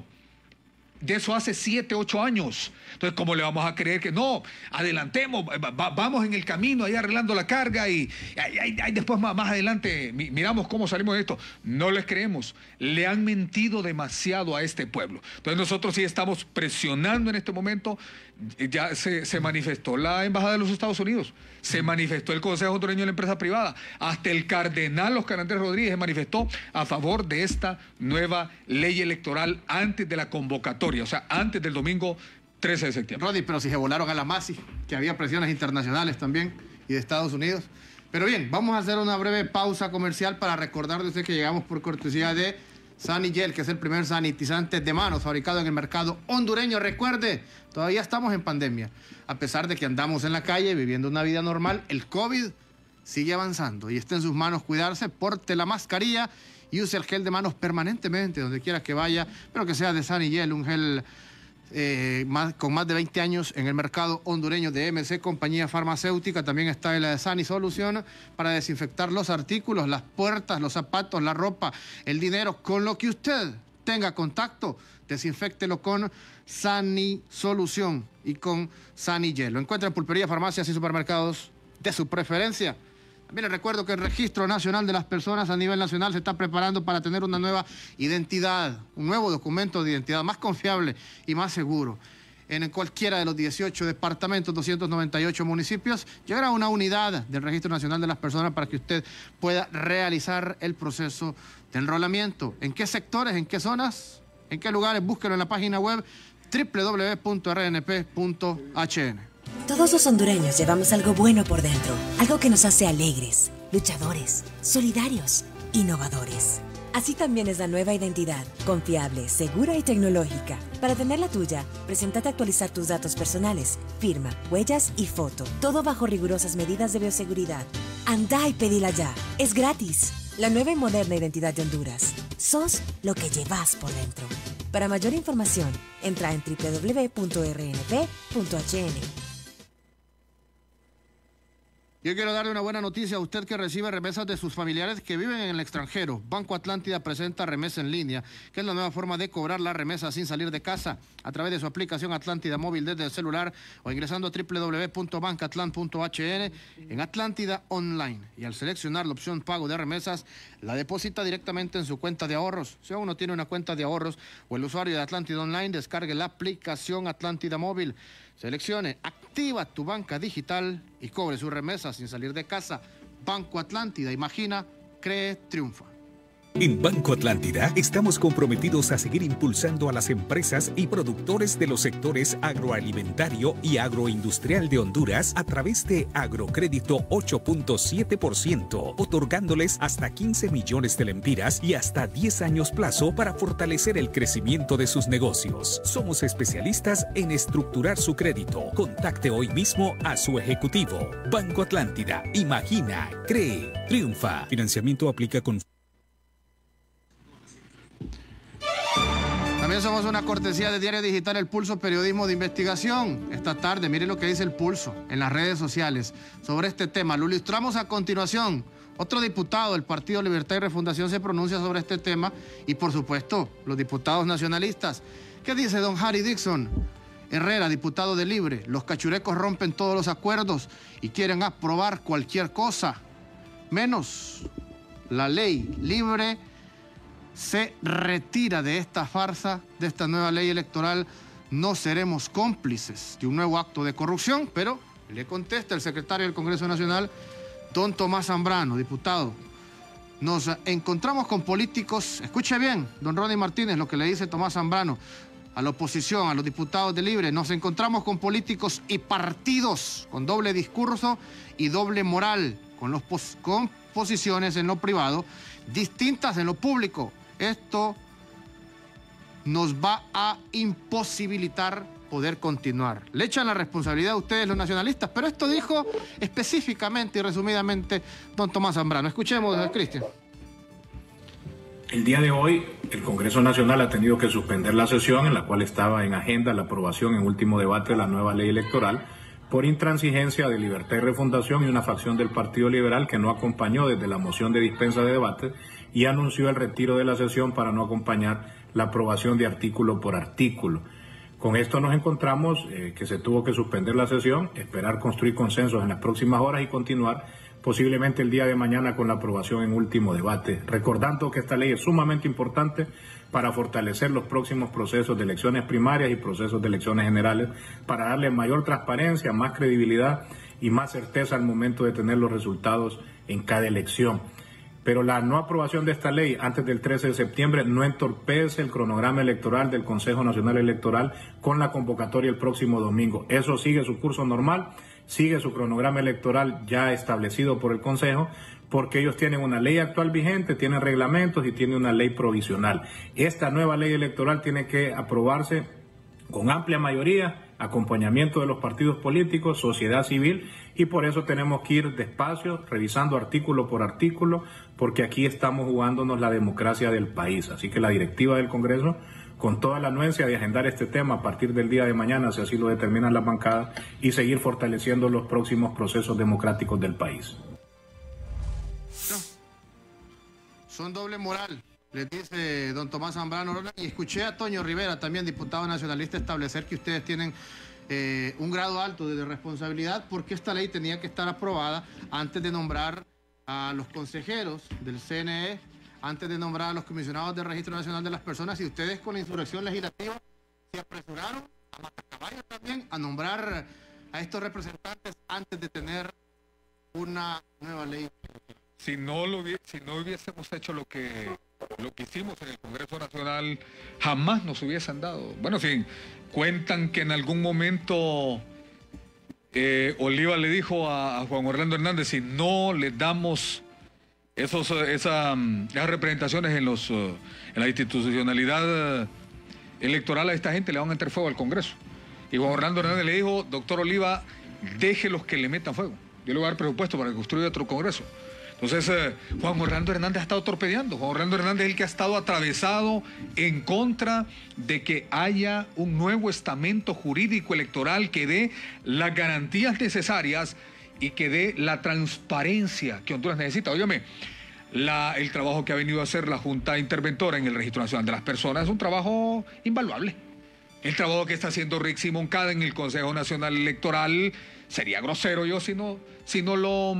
De eso hace siete, ocho años. Entonces, ¿cómo le vamos a creer que no? Adelantemos, va, vamos en el camino ahí arreglando la carga y, y, y después más, más adelante mi, miramos cómo salimos de esto. No les creemos. Le han mentido demasiado a este pueblo. Entonces, nosotros sí estamos presionando en este momento. Ya se, se manifestó la Embajada de los Estados Unidos, se manifestó el Consejo Hondureño de la Empresa Privada, hasta el cardenal Oscar Andrés Rodríguez se manifestó a favor de esta nueva ley electoral antes de la convocatoria, o sea, antes del domingo trece de septiembre. Roddy, pero si se volaron a la MASI, que había presiones internacionales también y de Estados Unidos. Pero bien, vamos a hacer una breve pausa comercial para recordarle a usted que llegamos por cortesía de Sanigel, que es el primer sanitizante de manos fabricado en el mercado hondureño. Recuerde, todavía estamos en pandemia. A pesar de que andamos en la calle viviendo una vida normal, el COVID sigue avanzando y está en sus manos cuidarse. Porte la mascarilla y use el gel de manos permanentemente, donde quiera que vaya, pero que sea de Sanigel, un gel eh, más, con más de veinte años en el mercado hondureño de M C, compañía farmacéutica. También está la de Sani Solución para desinfectar los artículos, las puertas, los zapatos, la ropa, el dinero, con lo que usted tenga contacto, desinféctelo con Sani Solución y con Sanigel. Lo encuentra en pulperías, farmacias y supermercados de su preferencia. También les recuerdo que el Registro Nacional de las Personas a nivel nacional se está preparando para tener una nueva identidad, un nuevo documento de identidad más confiable y más seguro. En cualquiera de los dieciocho departamentos, doscientos noventa y ocho municipios, llegará una unidad del Registro Nacional de las Personas para que usted pueda realizar el proceso de enrolamiento. ¿En qué sectores, en qué zonas, en qué lugares? Búsquelo en la página web doble u doble u doble u punto r n p punto h n. Todos los hondureños llevamos algo bueno por dentro, algo que nos hace alegres, luchadores, solidarios, innovadores. Así también es la nueva identidad, confiable, segura y tecnológica. Para tener la tuya, preséntate a actualizar tus datos personales, firma, huellas y foto, todo bajo rigurosas medidas de bioseguridad. Anda y pedila ya, es gratis. La nueva y moderna identidad de Honduras. Sos lo que llevas por dentro. Para mayor información, entra en doble u doble u doble u punto r n p punto h n. Yo quiero darle una buena noticia a usted que recibe remesas de sus familiares que viven en el extranjero. Banco Atlántida presenta remesa en línea, que es la nueva forma de cobrar la remesa sin salir de casa, a través de su aplicación Atlántida móvil desde el celular o ingresando a doble u doble u doble u punto bancatlan punto h n en Atlántida Online. Y al seleccionar la opción pago de remesas, la deposita directamente en su cuenta de ahorros. Si aún no tiene una cuenta de ahorros o el usuario de Atlántida Online, descargue la aplicación Atlántida móvil. Seleccione, activa tu banca digital y cobre su remesa sin salir de casa. Banco Atlántida, imagina, cree, triunfa. En Banco Atlántida estamos comprometidos a seguir impulsando a las empresas y productores de los sectores agroalimentario y agroindustrial de Honduras a través de Agrocrédito ocho punto siete por ciento, otorgándoles hasta quince millones de lempiras y hasta diez años plazo para fortalecer el crecimiento de sus negocios. Somos especialistas en estructurar su crédito. Contacte hoy mismo a su ejecutivo. Banco Atlántida, imagina, cree, triunfa. Financiamiento aplica con... También somos una cortesía de Diario Digital El Pulso, periodismo de investigación. Esta tarde, mire lo que dice El Pulso en las redes sociales sobre este tema. Lo ilustramos a continuación. Otro diputado del Partido Libertad y Refundación se pronuncia sobre este tema y, por supuesto, los diputados nacionalistas. ¿Qué dice don Harry Dixon Herrera, diputado de Libre? Los cachurecos rompen todos los acuerdos y quieren aprobar cualquier cosa, menos la ley Libre. Se retira de esta farsa, de esta nueva ley electoral. No seremos cómplices de un nuevo acto de corrupción, pero le contesta el secretario del Congreso Nacional, don Tomás Zambrano, diputado. Nos encontramos con políticos, escuche bien, don Ronnie Martínez, lo que le dice Tomás Zambrano a la oposición, a los diputados de Libre. Nos encontramos con políticos y partidos con doble discurso y doble moral, con, los pos con posiciones en lo privado distintas en lo público. Esto nos va a imposibilitar poder continuar. Le echan la responsabilidad a ustedes los nacionalistas, pero esto dijo específicamente y resumidamente don Tomás Zambrano. Escuchemos a Cristian. El día de hoy el Congreso Nacional ha tenido que suspender la sesión en la cual estaba en agenda la aprobación en último debate de la nueva ley electoral por intransigencia de Libertad y Refundación y una facción del Partido Liberal que no acompañó desde la moción de dispensa de debate y anunció el retiro de la sesión para no acompañar la aprobación de artículo por artículo. Con esto nos encontramos eh, que se tuvo que suspender la sesión, esperar construir consensos en las próximas horas y continuar posiblemente el día de mañana con la aprobación en último debate, recordando que esta ley es sumamente importante para fortalecer los próximos procesos de elecciones primarias y procesos de elecciones generales, para darle mayor transparencia, más credibilidad y más certeza al momento de tener los resultados en cada elección. Pero la no aprobación de esta ley antes del trece de septiembre no entorpece el cronograma electoral del Consejo Nacional Electoral con la convocatoria el próximo domingo. Eso sigue su curso normal, sigue su cronograma electoral ya establecido por el Consejo, porque ellos tienen una ley actual vigente, tienen reglamentos y tienen una ley provisional. Esta nueva ley electoral tiene que aprobarse con amplia mayoría, acompañamiento de los partidos políticos, sociedad civil, y por eso tenemos que ir despacio, revisando artículo por artículo, porque aquí estamos jugándonos la democracia del país. Así que la directiva del Congreso, con toda la anuencia de agendar este tema a partir del día de mañana, si así lo determinan las bancadas, y seguir fortaleciendo los próximos procesos democráticos del país. No. Son doble moral, les dice don Tomás Zambrano. Y escuché a Toño Rivera, también diputado nacionalista, establecer que ustedes tienen eh, un grado alto de responsabilidad porque esta ley tenía que estar aprobada antes de nombrar a los consejeros del C N E, antes de nombrar a los comisionados del Registro Nacional de las Personas, y ustedes con la insurrección legislativa se apresuraron a Matacaballo también a nombrar a estos representantes antes de tener una nueva ley. Si no, lo, si no hubiésemos hecho lo que, lo que hicimos en el Congreso Nacional, jamás nos hubiesen dado. Bueno, en fin, cuentan que en algún momento eh, Oliva le dijo a, a Juan Orlando Hernández, si no le damos esos, esa, esas representaciones en, los, en la institucionalidad electoral a esta gente, le van a meter fuego al Congreso. Y Juan Orlando Hernández le dijo, doctor Oliva, déjelos que le metan fuego. Yo le voy a dar presupuesto para que construya otro Congreso. Entonces, eh, Juan Orlando Hernández ha estado torpedeando. Juan Orlando Hernández es el que ha estado atravesado en contra de que haya un nuevo estamento jurídico electoral que dé las garantías necesarias y que dé la transparencia que Honduras necesita. Óyeme, la, el trabajo que ha venido a hacer la Junta Interventora en el Registro Nacional de las Personas es un trabajo invaluable. El trabajo que está haciendo Rixi Moncada en el Consejo Nacional Electoral, sería grosero yo si no, si no lo...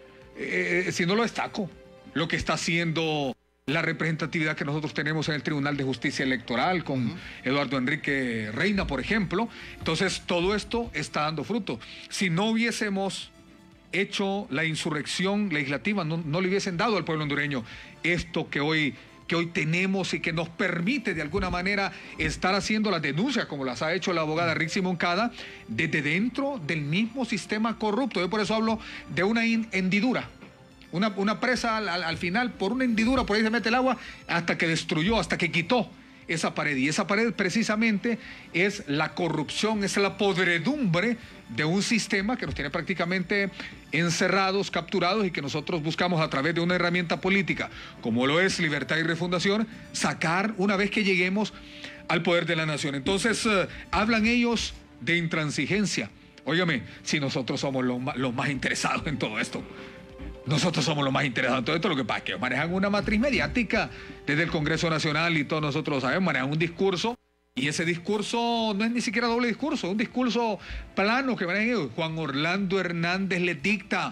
Eh, si no lo destaco, lo que está haciendo la representatividad que nosotros tenemos en el Tribunal de Justicia Electoral con uh-huh. Eduardo Enrique Reina, por ejemplo. Entonces, todo esto está dando fruto. Si no hubiésemos hecho la insurrección legislativa, no, no le hubiesen dado al pueblo hondureño esto que hoy, que hoy tenemos y que nos permite de alguna manera estar haciendo las denuncias, como las ha hecho la abogada Rixi Moncada, desde dentro del mismo sistema corrupto. Yo por eso hablo de una hendidura. Una, una presa al, al, al final, por una hendidura, por ahí se mete el agua, hasta que destruyó, hasta que quitó esa pared. Y esa pared precisamente es la corrupción, es la podredumbre de un sistema que nos tiene prácticamente encerrados, capturados, y que nosotros buscamos a través de una herramienta política, como lo es Libertad y Refundación, sacar una vez que lleguemos al poder de la nación. Entonces, eh, hablan ellos de intransigencia. Óyeme, si nosotros somos los, los más interesados en todo esto. Nosotros somos los más interesados en todo esto. Lo que pasa es que manejan una matriz mediática desde el Congreso Nacional, y todos nosotros lo sabemos, manejan un discurso, y ese discurso no es ni siquiera doble discurso, es un discurso plano que manejan ellos. Juan Orlando Hernández le dicta,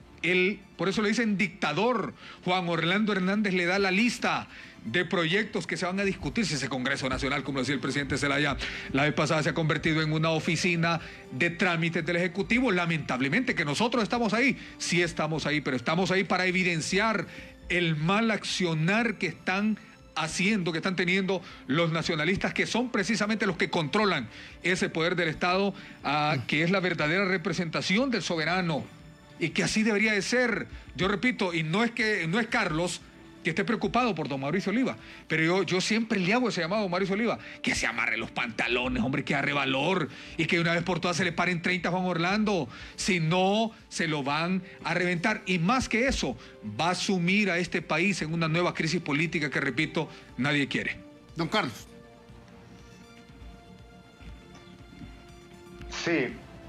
él, por eso le dicen dictador. Juan Orlando Hernández le da la lista de proyectos que se van a discutir. Si ese Congreso Nacional, como decía el presidente Zelaya la vez pasada, se ha convertido en una oficina de trámites del Ejecutivo. Lamentablemente que nosotros estamos ahí, sí estamos ahí, pero estamos ahí para evidenciar el mal accionar que están haciendo, que están teniendo los nacionalistas, que son precisamente los que controlan ese poder del Estado, uh, que es la verdadera representación del soberano, y que así debería de ser. Yo repito, y no es que no es Carlos que esté preocupado por don Mauricio Oliva, pero yo, yo siempre le hago ese llamado a don Mauricio Oliva, que se amarre los pantalones, hombre, que agarre valor, y que de una vez por todas se le paren treinta a Juan Orlando, si no, se lo van a reventar, y más que eso, va a sumir a este país en una nueva crisis política que, repito, nadie quiere. Don Carlos. Sí,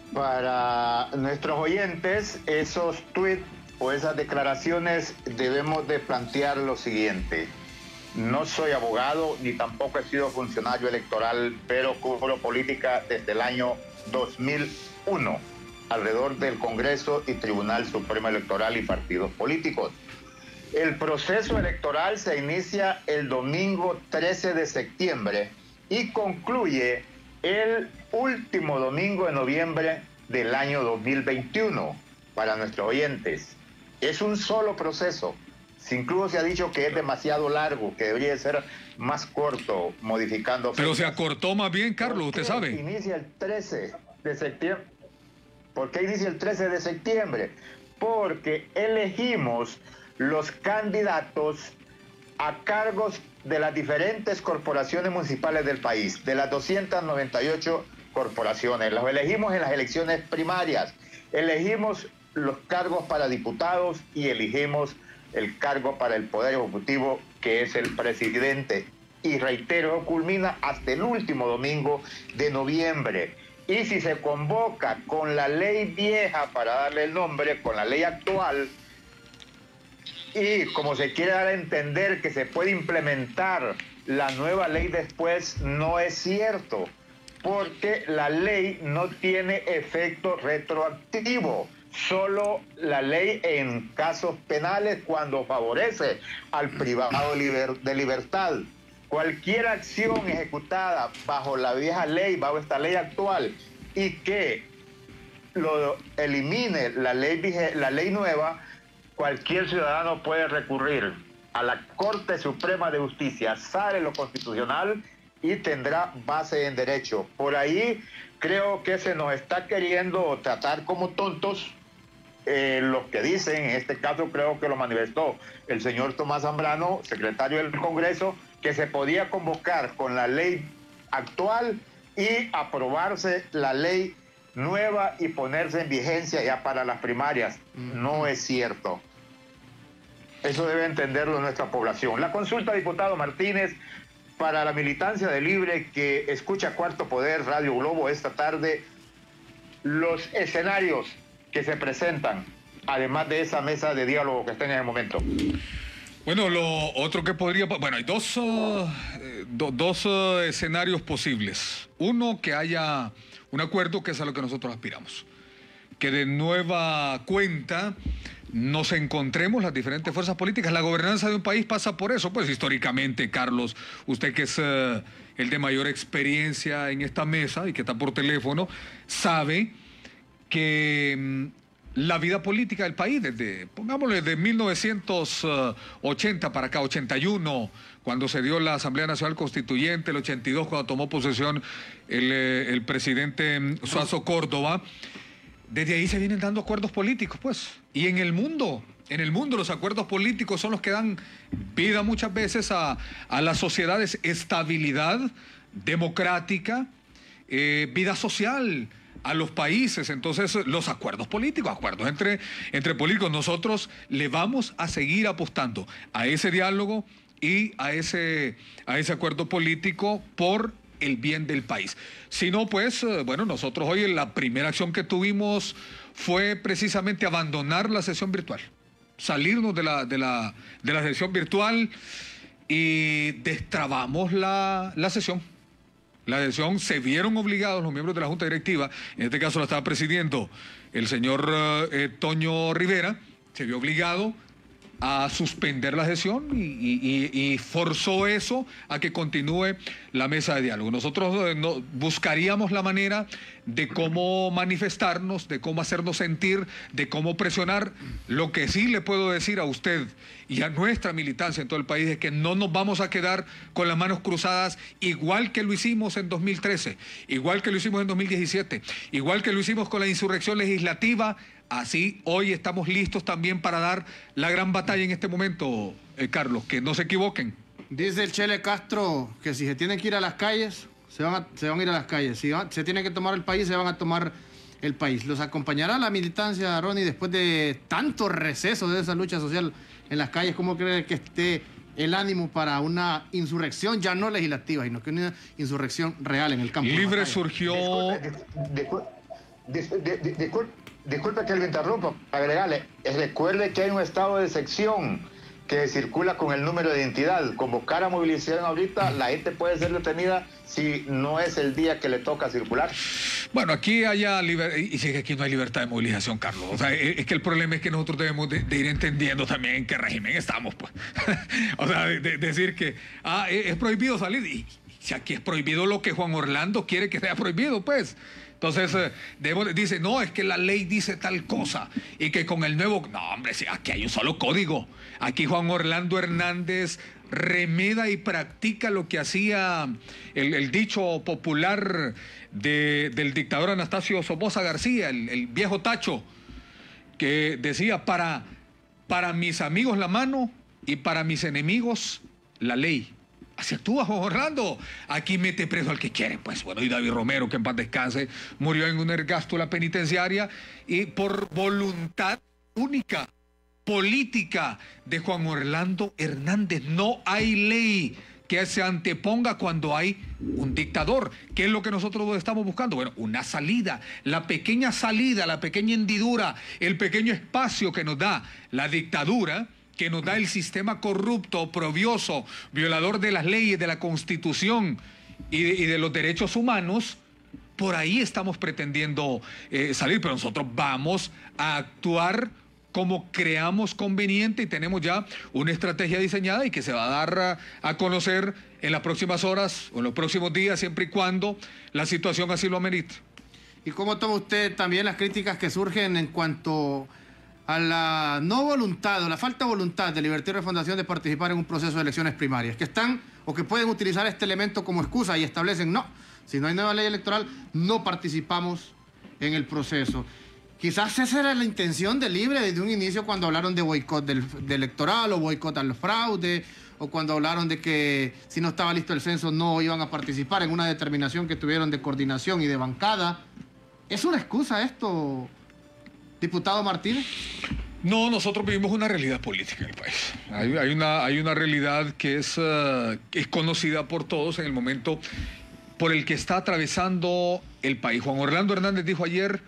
Para nuestros oyentes, esos tweets o esas declaraciones debemos de plantear lo siguiente. No soy abogado ni tampoco he sido funcionario electoral, pero cubro política desde el año dos mil uno, alrededor del Congreso y Tribunal Supremo Electoral y partidos políticos. El proceso electoral se inicia el domingo trece de septiembre y concluye el último domingo de noviembre del año dos mil veintiuno. Para nuestros oyentes, es un solo proceso. Incluso se ha dicho que es demasiado largo, que debería ser más corto, modificando... Pero se acortó más bien, Carlos, usted sabe. Inicia el trece de septiembre. ¿Por qué inicia el trece de septiembre? Porque elegimos los candidatos a cargos de las diferentes corporaciones municipales del país, de las doscientas noventa y ocho corporaciones. Los elegimos en las elecciones primarias, elegimos los cargos para diputados y elegimos el cargo para el Poder Ejecutivo, que es el presidente. Y reitero, culmina hasta el último domingo de noviembre. Y si se convoca con la ley vieja, para darle el nombre, con la ley actual, y como se quiere dar a entender que se puede implementar la nueva ley después, no es cierto, porque la ley no tiene efecto retroactivo. Solo la ley en casos penales cuando favorece al privado de libertad. Cualquier acción ejecutada bajo la vieja ley, bajo esta ley actual, y que lo elimine la ley, la ley nueva, cualquier ciudadano puede recurrir a la Corte Suprema de Justicia, sale lo constitucional y tendrá base en derecho. Por ahí creo que se nos está queriendo tratar como tontos. Eh, los que dicen, en este caso creo que lo manifestó el señor Tomás Zambrano, secretario del Congreso, que se podía convocar con la ley actual y aprobarse la ley nueva y ponerse en vigencia ya para las primarias. No es cierto. Eso debe entenderlo nuestra población. La consulta, diputado Martínez, para la militancia de Libre que escucha Cuarto Poder, Radio Globo esta tarde, los escenarios que se presentan, además de esa mesa de diálogo que está en el momento. Bueno, lo otro que podría... Bueno, hay dos, uh, do, dos uh, escenarios posibles. Uno, que haya un acuerdo, que es a lo que nosotros aspiramos. Que de nueva cuenta nos encontremos las diferentes fuerzas políticas. La gobernanza de un país pasa por eso. Pues históricamente, Carlos, usted que es uh, el de mayor experiencia en esta mesa y que está por teléfono, sabe que um, la vida política del país, desde, pongámosle, de mil novecientos ochenta para acá, ochenta y uno, cuando se dio la Asamblea Nacional Constituyente, el ochenta y dos, cuando tomó posesión el, el presidente Suazo Córdoba, desde ahí se vienen dando acuerdos políticos, pues. Y en el mundo, en el mundo los acuerdos políticos son los que dan vida muchas veces a, a las sociedades, estabilidad democrática, eh, vida social a los países. Entonces, los acuerdos políticos, acuerdos entre, entre políticos, nosotros le vamos a seguir apostando a ese diálogo y a ese, a ese acuerdo político por el bien del país. Si no, pues, bueno, nosotros hoy la primera acción que tuvimos fue precisamente abandonar la sesión virtual, salirnos de la, de la, de la sesión virtual y destrabamos la, la sesión. La sesión, se vieron obligados los miembros de la Junta Directiva, en este caso la estaba presidiendo el señor eh, Toño Rivera, se vio obligado a suspender la sesión y, y, y forzó eso a que continúe la mesa de diálogo. Nosotros eh, no, buscaríamos la manera de cómo manifestarnos, de cómo hacernos sentir, de cómo presionar. Lo que sí le puedo decir a usted y a nuestra militancia en todo el país es que no nos vamos a quedar con las manos cruzadas, igual que lo hicimos en dos mil trece, igual que lo hicimos en dos mil diecisiete, igual que lo hicimos con la insurrección legislativa. Así, hoy estamos listos también para dar la gran batalla en este momento, eh, Carlos, que no se equivoquen. Dice el Chele Castro que si se tienen que ir a las calles, se van a, se van a ir a las calles. Si van, se tienen que tomar el país, se van a tomar el país. ¿Los acompañará la militancia, Ronnie, después de tanto receso de esa lucha social en las calles? ¿Cómo cree que esté el ánimo para una insurrección ya no legislativa, sino que una insurrección real en el campo? Libre surgió... Disculpe, disculpe. dis, dis, dis, disculpe, disculpe que lo interrumpa, agregarle, recuerde que hay un estado de sección que circula con el número de identidad. Convocar a movilización ahorita, la gente puede ser detenida si no es el día que le toca circular. Bueno, aquí haya libertad, y sí que aquí no hay libertad de movilización, Carlos. O sea, es que el problema es que nosotros debemos de, de ir entendiendo también en qué régimen estamos, pues. O sea, de, de decir que ah, es prohibido salir, y si aquí es prohibido lo que Juan Orlando quiere que sea prohibido, pues. Entonces, eh, debo, dice, no, es que la ley dice tal cosa, y que con el nuevo... No, hombre, sí, aquí hay un solo código. Aquí Juan Orlando Hernández remeda y practica lo que hacía el, el dicho popular de, del dictador Anastasio Somoza García, el, el viejo tacho, que decía, para, para mis amigos la mano y para mis enemigos la ley. Así actúa Juan Orlando. Aquí mete preso al que quiere, pues. Bueno, y David Romero, que en paz descanse, murió en una ergástula penitenciaria y por voluntad única, política de Juan Orlando Hernández. No hay ley que se anteponga cuando hay un dictador. ¿Qué es lo que nosotros estamos buscando? Bueno, una salida, la pequeña salida, la pequeña hendidura, el pequeño espacio que nos da la dictadura, que nos da el sistema corrupto, oprobioso, violador de las leyes, de la Constitución y de, y de los derechos humanos. Por ahí estamos pretendiendo eh, salir, pero nosotros vamos a actuar como creamos conveniente y tenemos ya una estrategia diseñada y que se va a dar a, a conocer en las próximas horas o en los próximos días, siempre y cuando la situación así lo amerite. ¿Y cómo toma usted también las críticas que surgen en cuanto a la no voluntad o la falta de voluntad de Libertad y Refundación de participar en un proceso de elecciones primarias, que están o que pueden utilizar este elemento como excusa y establecen, no, si no hay nueva ley electoral, no participamos en el proceso? Quizás esa era la intención de Libre desde un inicio cuando hablaron de boicot del, del electoral o boicot al fraude, o cuando hablaron de que si no estaba listo el censo no iban a participar en una determinación que tuvieron de coordinación y de bancada. ¿Es una excusa esto, diputado Martínez? No, nosotros vivimos una realidad política en el país. Hay, hay, una, hay una realidad que es, uh, que es conocida por todos en el momento por el que está atravesando el país. Juan Orlando Hernández dijo ayer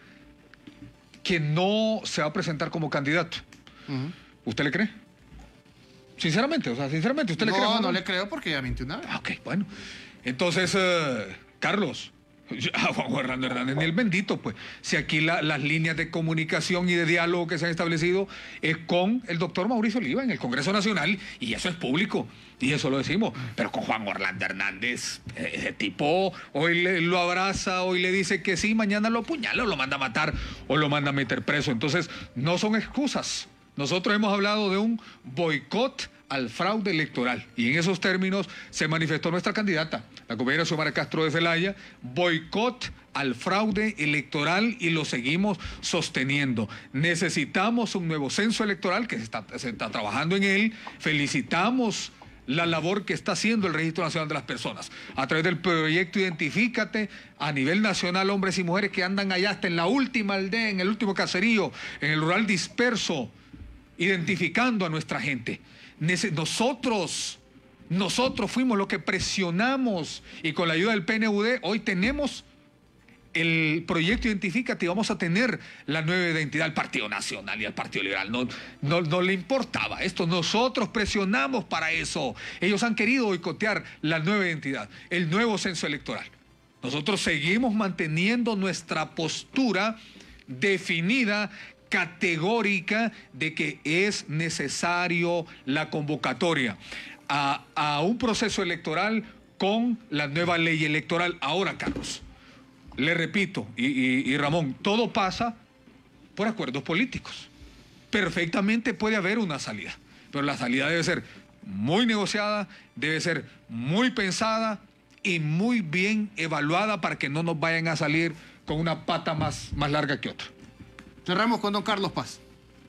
que no se va a presentar como candidato. Uh-huh. ¿Usted le cree? Sinceramente, o sea, sinceramente, ¿usted no, le cree? No, no le creo porque ya mintió una vez. Ah, ok, bueno. Entonces, uh, Carlos, a Juan Orlando Hernández ni el bendito, pues. Si aquí la, las líneas de comunicación y de diálogo que se han establecido es con el doctor Mauricio Oliva en el Congreso Nacional, y eso es público, y eso lo decimos. Pero con Juan Orlando Hernández, ese tipo, hoy le, lo abraza, hoy le dice que sí, mañana lo apuñala, o lo manda a matar, o lo manda a meter preso. Entonces, no son excusas. Nosotros hemos hablado de un boicot al fraude electoral, y en esos términos se manifestó nuestra candidata, la compañera Xiomara Castro de Celaya, boicot al fraude electoral, y lo seguimos sosteniendo. Necesitamos un nuevo censo electoral, que se está, se está trabajando en él. Felicitamos la labor que está haciendo el Registro Nacional de las Personas a través del proyecto Identifícate a nivel nacional, hombres y mujeres que andan allá hasta en la última aldea, en el último caserío, en el rural disperso, identificando a nuestra gente. Nosotros, nosotros fuimos los que presionamos, y con la ayuda del P N U D hoy tenemos el proyecto Identifícate y vamos a tener la nueva identidad al Partido Nacional y al Partido Liberal. No, no, no le importaba esto, nosotros presionamos para eso. Ellos han querido boicotear la nueva identidad, el nuevo censo electoral. Nosotros seguimos manteniendo nuestra postura definida, categórica, de que es necesario la convocatoria a, a un proceso electoral con la nueva ley electoral. Ahora, Carlos, le repito, y, y, y Ramón, todo pasa por acuerdos políticos. Perfectamente puede haber una salida, pero la salida debe ser muy negociada, debe ser muy pensada y muy bien evaluada para que no nos vayan a salir con una pata más, más larga que otra. Cerramos con don Carlos Paz.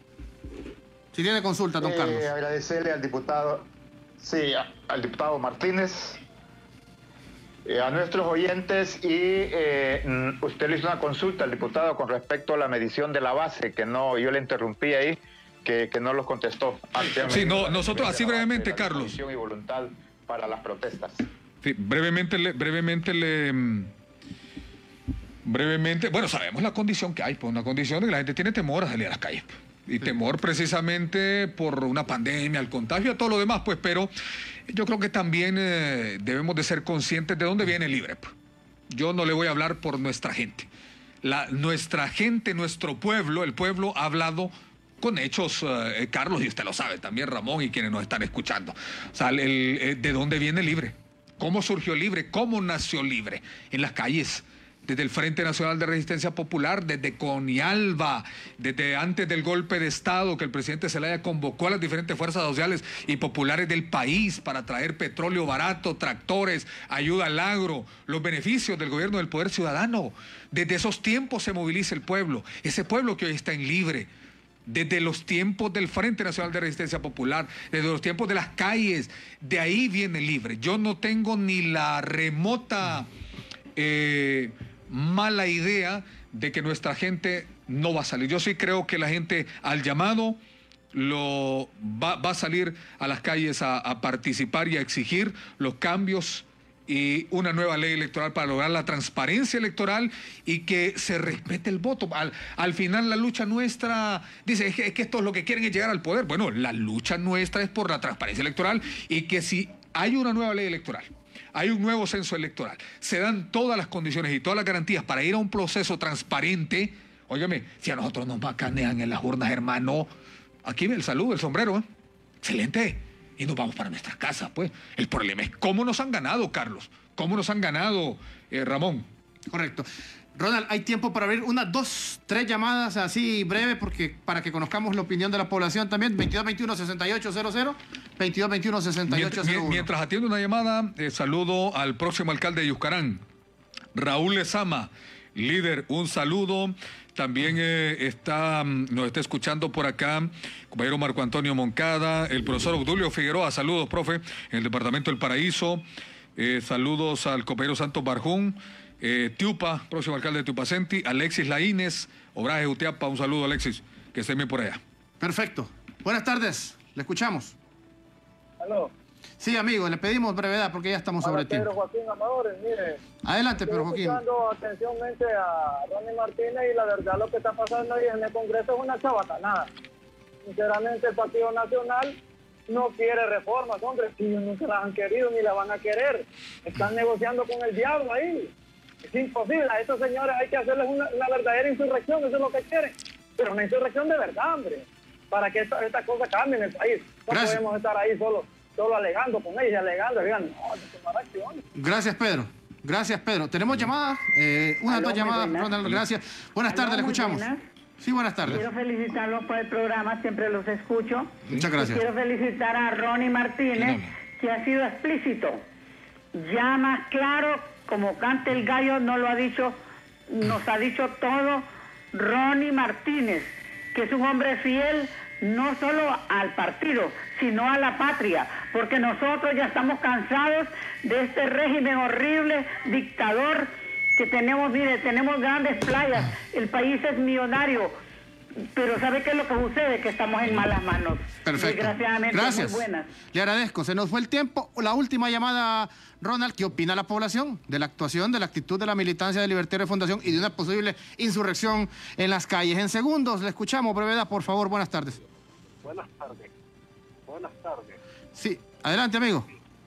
Si tiene consulta, don eh, Carlos. Agradecerle al diputado, sí, a, al diputado Martínez, eh, a nuestros oyentes, y eh, usted le hizo una consulta al diputado con respecto a la medición de la base, que no, yo le interrumpí ahí, que, que no los contestó. Sí, no, nosotros así brevemente, Carlos. Y voluntad para las protestas. Sí, brevemente le, brevemente le... Brevemente, bueno, sabemos la condición que hay, pues una condición de que la gente tiene temor a salir a las calles. Y temor precisamente por una pandemia, el contagio y todo lo demás, pues, pero yo creo que también eh, debemos de ser conscientes de dónde viene el libre. Pues. Yo no le voy a hablar por nuestra gente. La, nuestra gente, nuestro pueblo, el pueblo ha hablado con hechos, eh, Carlos, y usted lo sabe, también Ramón y quienes nos están escuchando. O sea, el, el, ¿de dónde viene libre? ¿Cómo surgió libre? ¿Cómo nació libre? En las calles. Desde el Frente Nacional de Resistencia Popular, desde Conialba, desde antes del golpe de Estado que el presidente Zelaya convocó a las diferentes fuerzas sociales y populares del país para traer petróleo barato, tractores, ayuda al agro, los beneficios del gobierno del poder ciudadano. Desde esos tiempos se moviliza el pueblo, ese pueblo que hoy está en libre. Desde los tiempos del Frente Nacional de Resistencia Popular, desde los tiempos de las calles, de ahí viene libre. Yo no tengo ni la remota... Eh, mala idea de que nuestra gente no va a salir. Yo sí creo que la gente al llamado lo va, va a salir a las calles a, a participar y a exigir los cambios y una nueva ley electoral para lograr la transparencia electoral y que se respete el voto. Al, al final la lucha nuestra, dice, es que, es que estos lo que quieren es llegar al poder. Bueno, la lucha nuestra es por la transparencia electoral y que si hay una nueva ley electoral, hay un nuevo censo electoral, se dan todas las condiciones y todas las garantías para ir a un proceso transparente. Óigame, si a nosotros nos macanean en las urnas, hermano, aquí el saludo, el sombrero, ¿eh? Excelente, y nos vamos para nuestras casas, pues. El problema es cómo nos han ganado, Carlos, cómo nos han ganado, eh, Ramón. Correcto. Ronald, hay tiempo para abrir unas dos, tres llamadas así breve, porque para que conozcamos la opinión de la población también. veintidós veintiuno sesenta y ocho cero cero, veintidós veintiuno sesenta y ocho cero uno. Mientras atiendo una llamada, eh, saludo al próximo alcalde de Yuscarán, Raúl Lezama. Líder, un saludo. También eh, está, nos está escuchando por acá, compañero Marco Antonio Moncada, el profesor Obdulio Figueroa, saludos, profe, en el departamento del Paraíso. Eh, saludos al compañero Santos Barjún. Eh, Tiupa, próximo alcalde de Tiupacenti, Alexis Laínez, Obraje Utiapa, un saludo, Alexis, que estén bien por allá. Perfecto. Buenas tardes, le escuchamos. Aló. Sí, amigo, le pedimos brevedad porque ya estamos sobre tiempo. Pedro Joaquín Amadores, mire. Adelante, Pedro Joaquín. Estoy escuchando atencionmente a Ronnie Martínez y la verdad lo que está pasando ahí en el Congreso es una chabatanada. Sinceramente, el Partido Nacional no quiere reformas, hombre, si nunca las han querido ni las van a querer. Están negociando con el diablo ahí. Es imposible, a estos señores hay que hacerles una, una verdadera insurrección, eso es lo que quieren. Pero una insurrección de verdad, hombre, para que estas esta cosas cambien en el país. No Gracias. podemos estar ahí solo, solo alegando con ellos y alegando, digan, no, hay que tomar acción. Gracias, Pedro. Gracias, Pedro. ¿Tenemos llamadas? Eh, una o dos llamadas, Ronald, gracias. Buenas Aló, tardes, le escuchamos. Buenas. Sí, buenas tardes. Quiero felicitarlos por el programa, siempre los escucho. Muchas gracias. Y quiero felicitar a Ronnie Martínez, que ha sido explícito, ya más claro, como canta el gallo, no lo ha dicho, nos ha dicho todo Ronnie Martínez, que es un hombre fiel no solo al partido, sino a la patria, porque nosotros ya estamos cansados de este régimen horrible, dictador, que tenemos, mire, tenemos grandes playas, el país es millonario, pero ¿sabe qué es lo que sucede? Que estamos en malas manos. Perfecto. Desgraciadamente, gracias. Muy buenas. Le agradezco. Se nos fue el tiempo. La última llamada, Ronald. ¿Qué opina la población de la actuación, de la actitud de la militancia de Libertario de Fundación y de una posible insurrección en las calles? En segundos, le escuchamos. Brevedad, por favor. Buenas tardes. Buenas tardes. Buenas tardes. Sí. Adelante, amigo.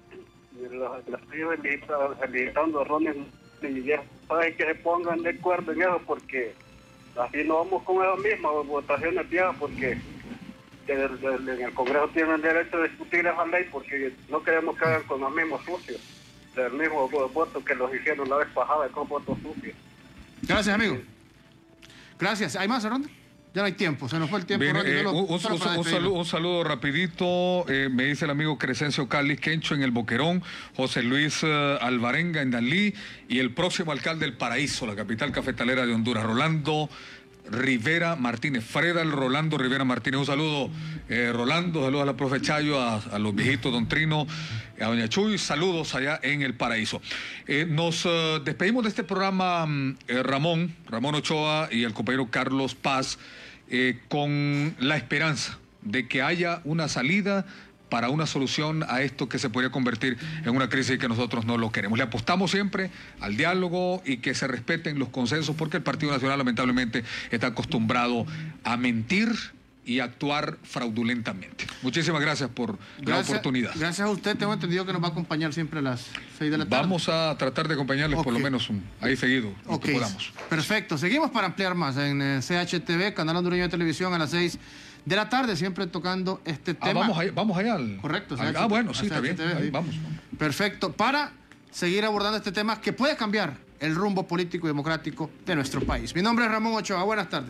La estoy felicitando a Ronnie y ya saben que se pongan de acuerdo en eso, porque así no vamos con eso mismo, votaciones ya, porque en el Congreso tienen derecho a discutir esa ley, porque no queremos que hagan con los mismos sucios, del mismo voto que los hicieron la vez pasada con votos sucios. Gracias, amigo. Gracias. ¿Hay más, Ronda? Ya no hay tiempo, se nos fue el tiempo. Bien, Ronda, eh, lo, un, un, un, saludo, un saludo rapidito, eh, me dice el amigo Crescencio Cali Quencho en el Boquerón, José Luis uh, Alvarenga en Dalí y el próximo alcalde del Paraíso, la capital cafetalera de Honduras, Rolando Rivera Martínez, Fredal Rolando Rivera Martínez. Un saludo, eh, Rolando, saludos a la profe Chayo, a, a los viejitos, don Trino, a doña Chuy, saludos allá en el Paraíso. Eh, nos uh, despedimos de este programa, eh, Ramón, Ramón Ochoa y el compañero Carlos Paz, eh, con la esperanza de que haya una salida para una solución a esto que se podría convertir en una crisis que nosotros no lo queremos. Le apostamos siempre al diálogo y que se respeten los consensos, porque el Partido Nacional lamentablemente está acostumbrado a mentir y actuar fraudulentamente. Muchísimas gracias por gracias, la oportunidad. Gracias a usted, tengo entendido que nos va a acompañar siempre a las seis de la tarde. Vamos a tratar de acompañarles okay. por lo menos un, ahí seguido, lo okay. que podamos. Perfecto, seguimos para ampliar más en eh, C H T V, Canal Hondureño de Televisión, a las seis de la tarde, siempre tocando este ah, tema. Vamos allá, vamos allá al... Correcto. Al, ah, bueno, sí, está bien, ahí, sí. vamos. Perfecto, para seguir abordando este tema que puede cambiar el rumbo político y democrático de nuestro país. Mi nombre es Ramón Ochoa, buenas tardes.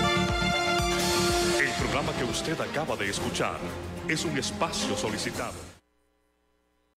El programa que usted acaba de escuchar es un espacio solicitado.